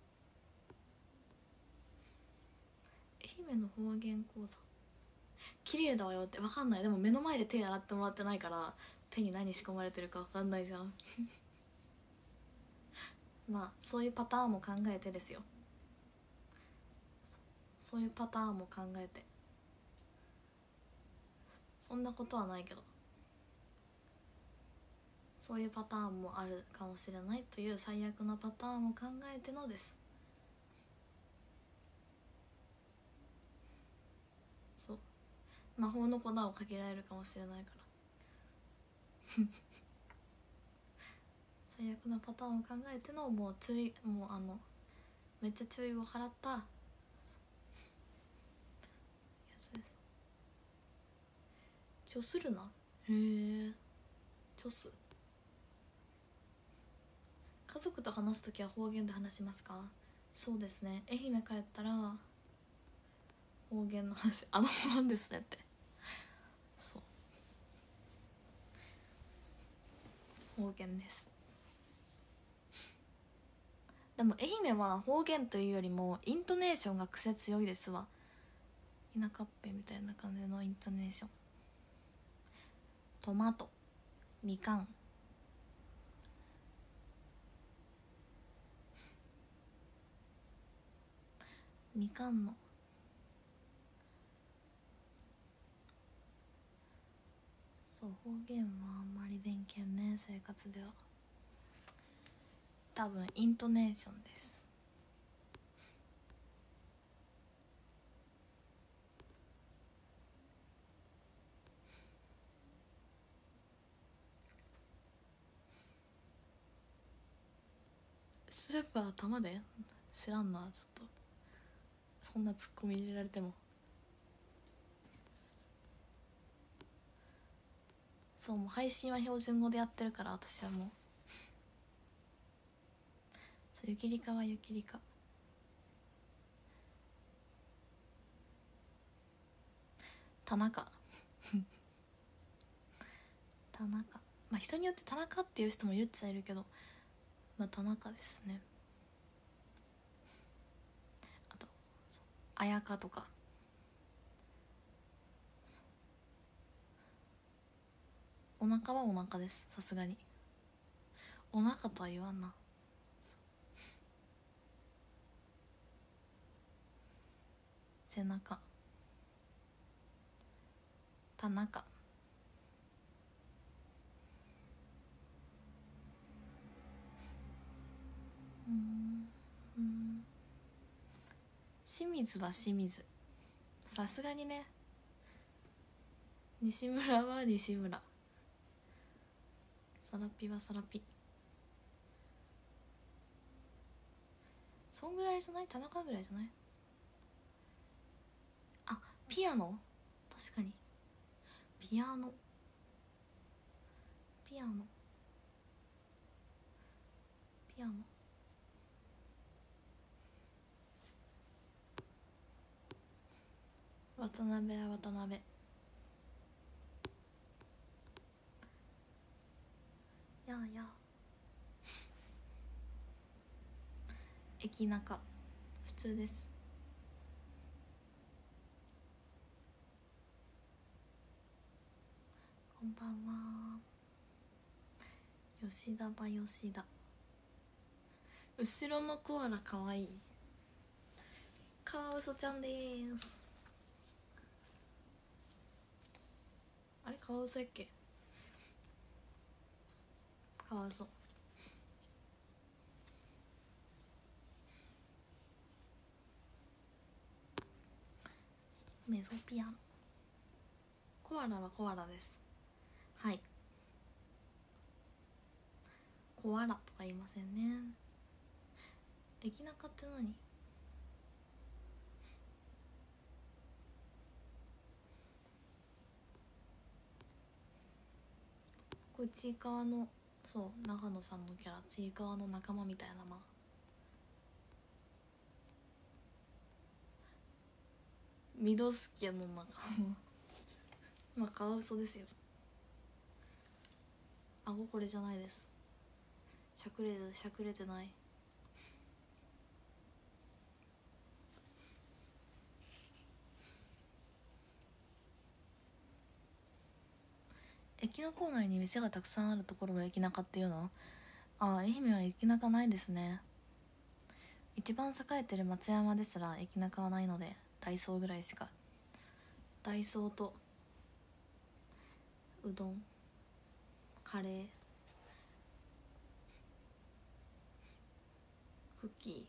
愛媛の方言講座、 綺麗だわよって分かんない。でも目の前で手洗ってもらってないから手に何仕込まれてるか分かんないじゃんまあそういうパターンも考えてですよ。そういうパターンも考えて。そんなことはないけど、そういうパターンもあるかもしれないという最悪なパターンを考えてのです。そう、魔法の粉をかけられるかもしれないから最悪なパターンを考えてのもう注意、もうめっちゃ注意を払ったやつです。ちょするな。へえ、ちょす。家族と話すときは方言で話しますか？そうですね、愛媛帰ったら方言の話もんですねって。そう方言です。でも愛媛は方言というよりもイントネーションが癖強いですわ。田舎っぺみたいな感じのイントネーション。トマト、みかん、みかんのそう、方言はあんまりでんけんね、生活では。多分イントネーションです。スーパー玉で知らんな。ちょっとそんなツッコミ入れられても。そう、もう配信は標準語でやってるから、私はもう。そう、ゆきりかはゆきりか。田中田中、まあ人によって田中っていう人もいるっちゃいるけど、まあ田中ですね。あと綾香とか。お腹はお腹です、さすがに。お腹とは言わんな。背中、田中、清水は清水、さすがにね。西村は西村、サラピはサラピ。そんぐらいじゃない？田中ぐらいじゃない？あ、ピアノ、確かにピアノ、ピアノ、ピアノ。渡辺は渡辺。やあやあ。駅中、普通です。こんばんは。吉田ば吉田。後ろのコアラかわいい。カワウソちゃんでーす。あれ、カワウソやっけ？カワウソ。メゾピアノ。コアラはコアラです。はい、コアラとは言いませんね。駅中って何？これちいかわの、そう長野さんのキャラ、ちいかわの仲間みたいな。まあミドスケの仲間まあカワウソですよ。顎これじゃないです。しゃくれてない。 駅の構内に店がたくさんあるところを駅中っていうの？ああ、愛媛は駅中ないですね。一番栄えてる松山ですら駅中はないので、ダイソーぐらいしか。ダイソーとうどん、カレー、クッキ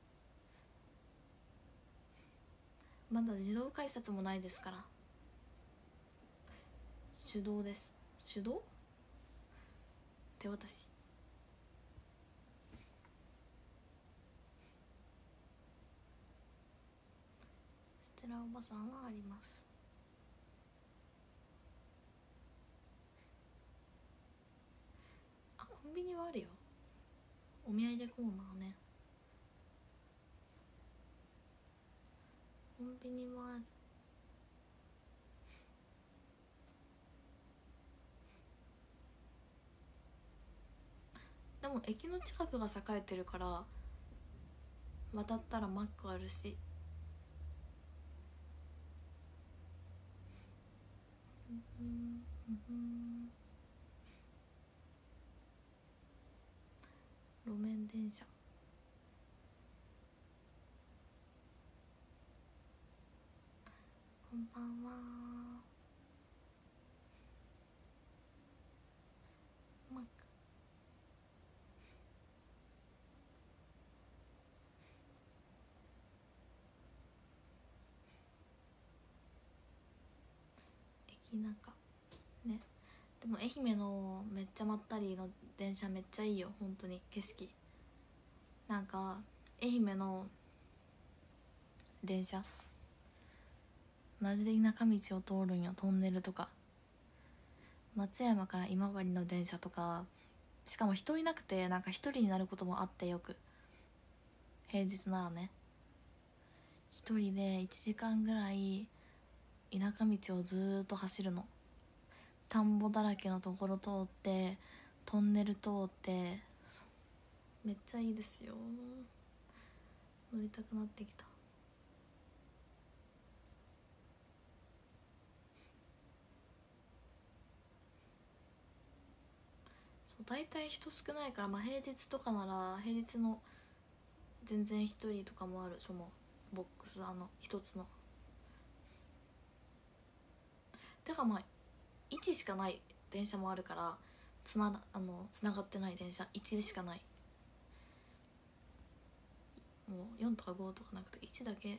ー、まだ自動改札もないですから。手動です。手動？手渡し。ステラおばさんはあります。あ、コンビニはあるよ。お土産コーナーね。コンビニもある。でも駅の近くが栄えてるから渡ったらマックあるし、路面電車。こんばんは。マック。駅中ね。でも愛媛のめっちゃまったりの電車めっちゃいいよ、本当に景色。なんか愛媛の電車マジで田舎道を通るんよ。トンネルとか松山から今治の電車とか、しかも人いなくて、なんか一人になることもあって、よく平日ならね、一人で1時間ぐらい田舎道をずーっと走るの。田んぼだらけのところ通ってトンネル通って、めっちゃいいですよ。乗りたくなってきた。そう大体人少ないから、まあ平日とかなら平日の全然一人とかもある。そのボックス一つのてかまあ位置しかない電車もあるから、つながってない電車1しかない。もう4とか5とかなくて1だけ。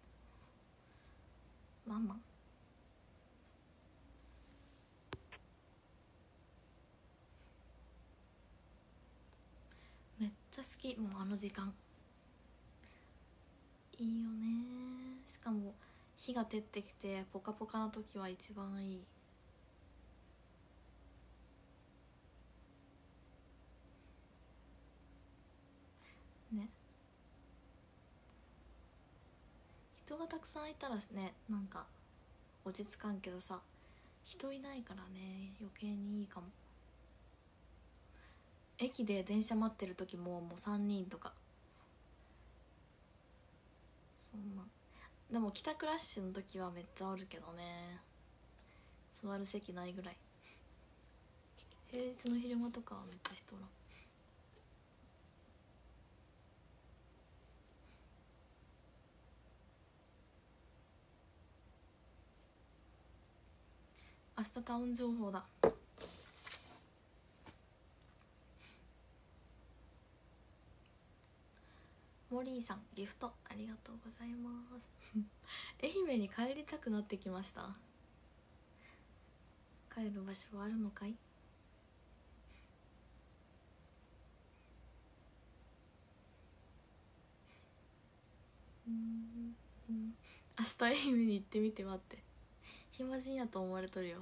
まんまんめっちゃ好き。もうあの時間いいよね。しかも日が照ってきてポカポカの時は一番いいね。人がたくさんいたらね、なんか落ち着かんけどさ、人いないからね余計にいいかも。駅で電車待ってる時ももう3人とか、そんな。でも帰宅ラッシュの時はめっちゃおるけどね、座る席ないぐらい。平日の昼間とかはめっちゃ人おらん。明日タウン情報だ。モリーさんギフトありがとうございます愛媛に帰りたくなってきました。帰る場所はあるのかい？明日愛媛に行ってみて。待って、暇人やと思われとるよ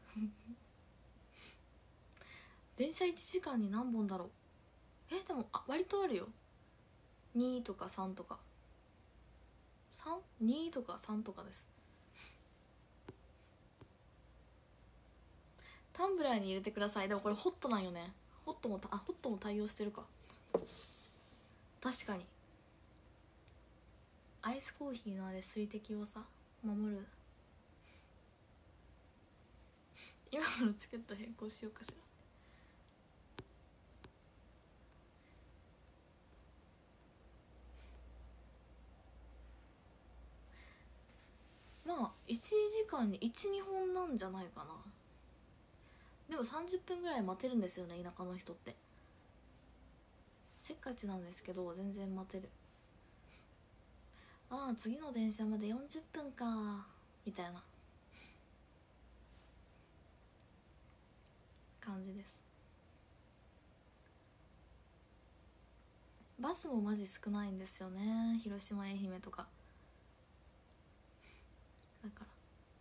電車1時間に何本だろう。でも割とあるよ。2とか3とか、2とか3とかです。タンブラーに入れてください。でもこれホットなんよね。ホットも対応してるか。確かにアイスコーヒーのあれ水滴をさ守る。 今のチケット変更しようかしら。まあ1時間に12本なんじゃないかな。でも30分ぐらい待てるんですよね、田舎の人って。せっかちなんですけど全然待てる。ああ次の電車まで40分かみたいな感じです。バスもマジ少ないんですよね、広島愛媛とかだから。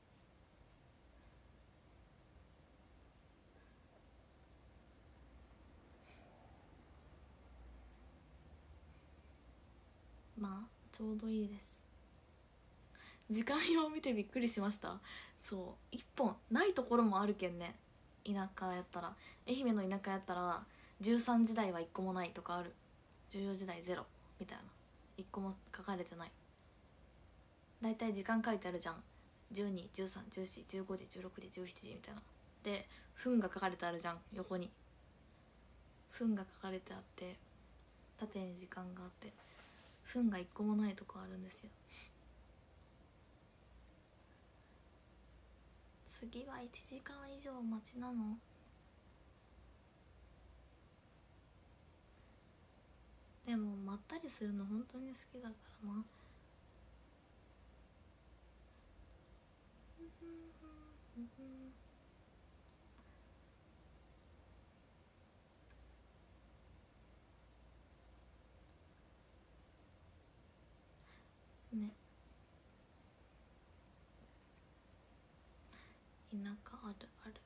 まあちょうどいいです。時間表を見てびっくりしました。そう1本ないところもあるけんね。田舎やったら、愛媛の田舎やったら13時台は1個もないとかある。14時台ゼロみたいな、1個も書かれてない。だいたい時間書いてあるじゃん。12131415時16時17時みたいなで分が書かれてあるじゃん。横に分が書かれてあって縦に時間があって分が1個もないとこあるんですよ。次は1時間以上待ちなの。でもまったりするの本当に好きだからな。ね、田舎あるある。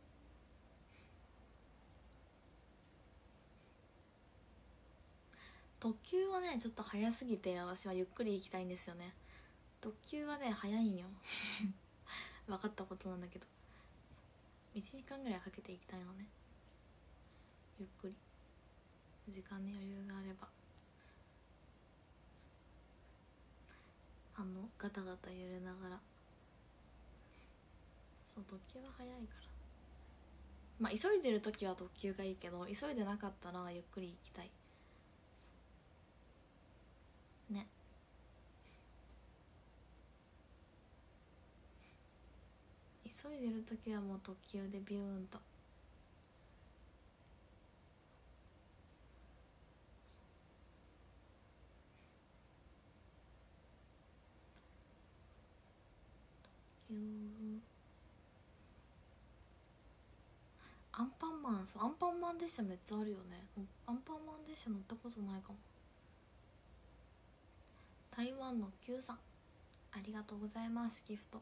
特急はねちょっと早すぎて私はゆっくり行きたいんですよね。特急はね早いんよ分かったことなんだけど1時間ぐらいかけて行きたいのね。ゆっくり時間に余裕があれば。ガタガタ揺れながら。そう特急は早いから。まあ急いでる時は特急がいいけど急いでなかったらゆっくり行きたいね。急いでる時はもう特急でビューンと。特急アンパンマン、そうアンパンマン列車めっちゃあるよね。アンパンマン列車乗ったことないかも。台湾の Q さんありがとうございます。ギフト。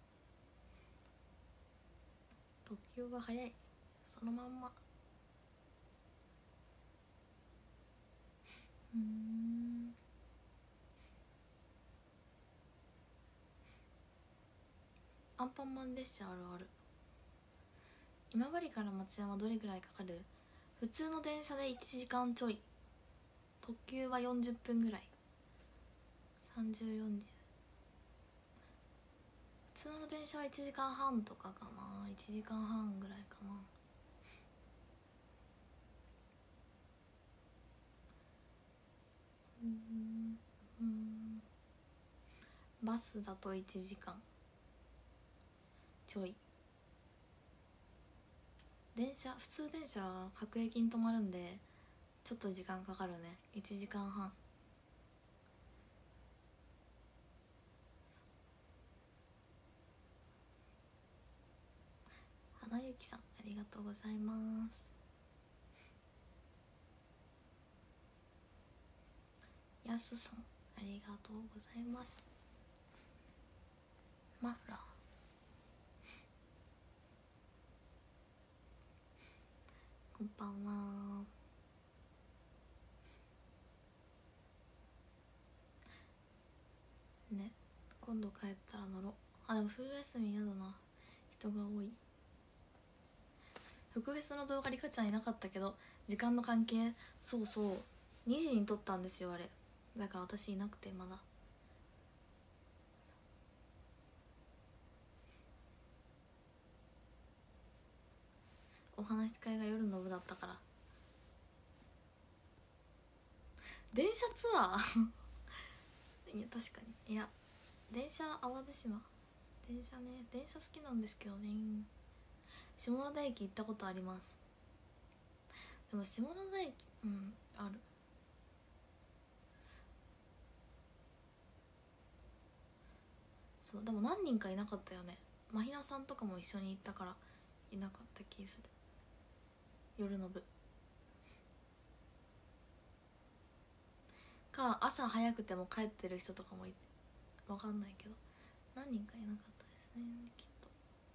特急は早い、そのまんま。アンパンマン列車あるある。今治から松山どれぐらいかかる？普通の電車で1時間ちょい、特急は40分ぐらい。3040。普通の電車は1時間半とかかな。1時間半ぐらいかな。バスだと1時間ちょい。普通電車は各駅に止まるんでちょっと時間かかるね。1時間半。花ゆきさんありがとうございます。やすさんありがとうございます。マフラーこんばんは。ね、今度帰ったら乗ろう。あ、でも冬休みやだな、人が多い。福フェスの動画リカちゃんいなかったけど時間の関係、そうそう2時に撮ったんですよあれ。だから私いなくてまだ。 話し会が夜の部だったから。電車ツアーいや確かに、いや電車淡路島、電車ね、電車好きなんですけどね。下田駅行ったことあります。でも下田駅、ある。そうでも何人かいなかったよね。まひなさんとかも一緒に行ったからいなかった気する。夜の部か朝早くても帰ってる人とかもわかんないけど何人かいなかったですねきっと。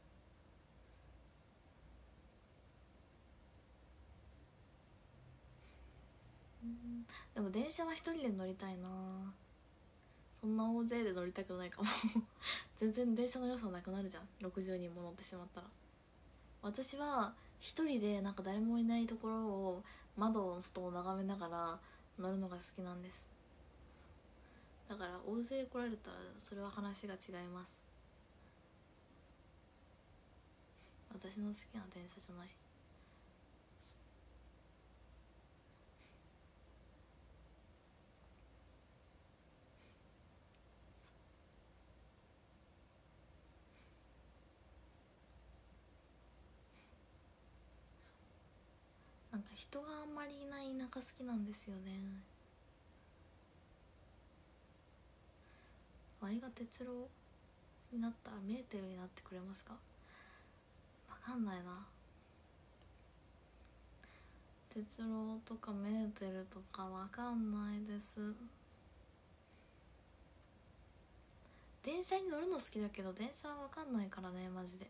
でも電車は一人で乗りたいな。そんな大勢で乗りたくないかも全然電車の良さなくなるじゃん、60人も乗ってしまったら。私は一人でなんか誰もいないところを窓の外を眺めながら乗るのが好きなんです。だから大勢来られたらそれは話が違います。私の好きな電車じゃない。なんか人があんまりいない田舎好きなんですよね。ワイが哲郎になったらメーテルになってくれますか？わかんないな。哲郎とかメーテルとかわかんないです。電車に乗るの好きだけど電車はわかんないからねマジで。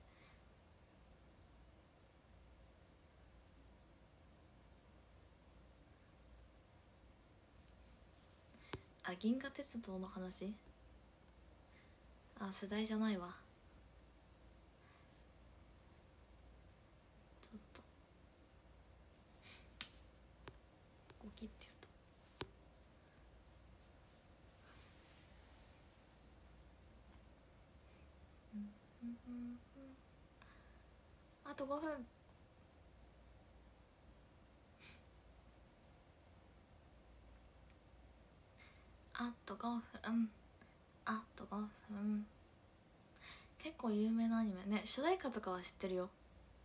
あ、銀河鉄道の話。あ、世代じゃないわ。ちょっとゴキって言った。あと5分。あと5分。あと5分。結構有名なアニメね。主題歌とかは知ってるよ。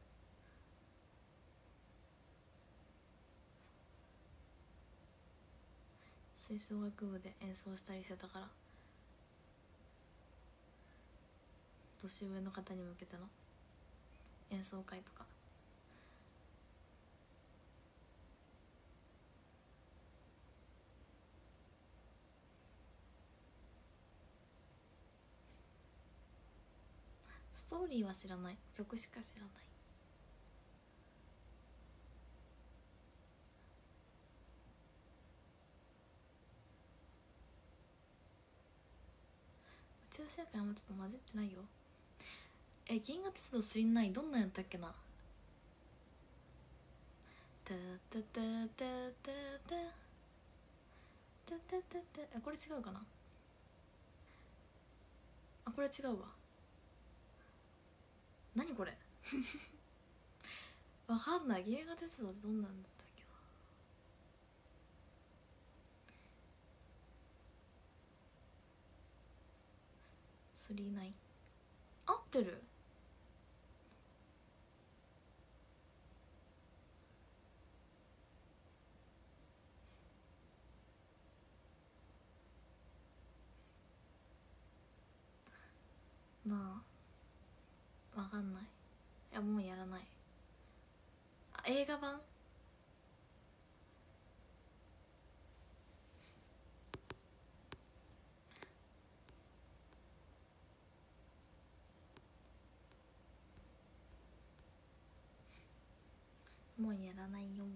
吹奏楽部で演奏したりしてたから。年上の方に向けての演奏会とか。ストーリーは知らない、曲しか知らない。宇宙世界もちょっと混じってないよ。銀河鉄道999どんなんやったっけな。タタタタタタタタタタ、これ違うかな。あ、これ違うわ。何これわかんない。銀河鉄道どんなんだったっけな。39合ってる。まあわかんない。いやもうやらない。あ、映画版。もうやらないよ。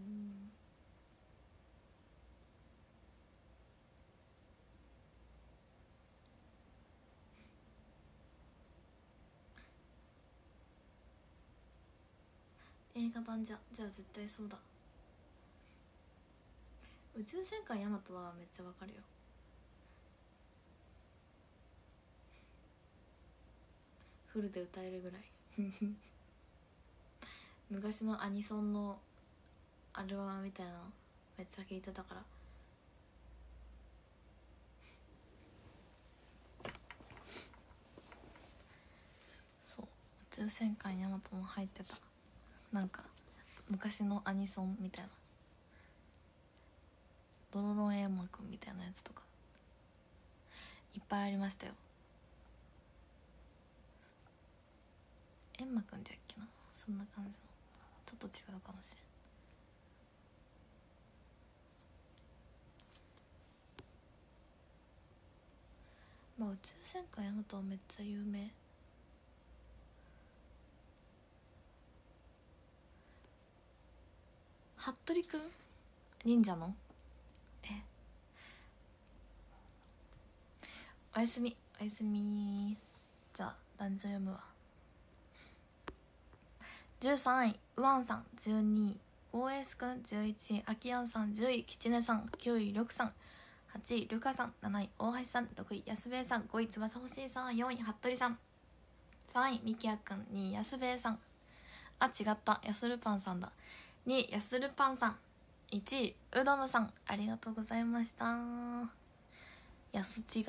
映画版じゃあ絶対そうだ。宇宙戦艦ヤマトはめっちゃわかるよ。フルで歌えるぐらい昔のアニソンのアルバムみたいなのめっちゃ聴いてたから。そう、宇宙戦艦ヤマトも入ってた。なんか昔のアニソンみたいな、ドロロンエンマくんみたいなやつとかいっぱいありましたよ。エンマくんじゃっけな、そんな感じの、ちょっと違うかもしれん。まあ宇宙戦艦ヤマトはめっちゃ有名。服部くん、忍者のおやすみおやすみ。じゃあ男女読むわ。13位ウアンさん、12位ゴーエースくん、11位アキヤンさん、10位キチネさん、9位リョクさん、8位ルカさん、7位大橋さん、6位安兵衛さん、5位翼欲しいさん、4位服部さん、3位みきやくん、2位安兵衛さん、あ違った、やするパンさんだ。2位やするパンさん、1位うどむさん、ありがとうございました。やす違い、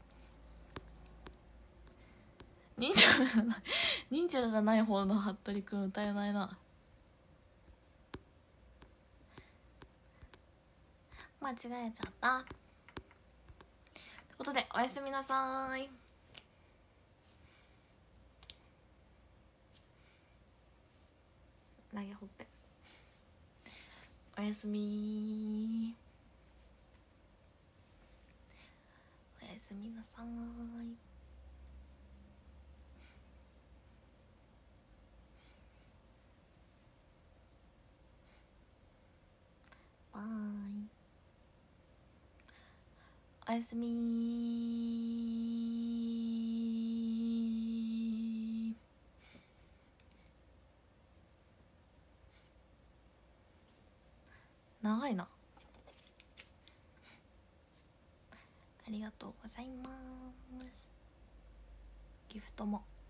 忍者じゃない忍者じゃない方の服部くん歌えないな。間違えちゃった。ということでおやすみなさーい。投げほっぺ、おやすみおやすみなさーい。バイ、おやすみ。長いな。ありがとうございます。ギフトも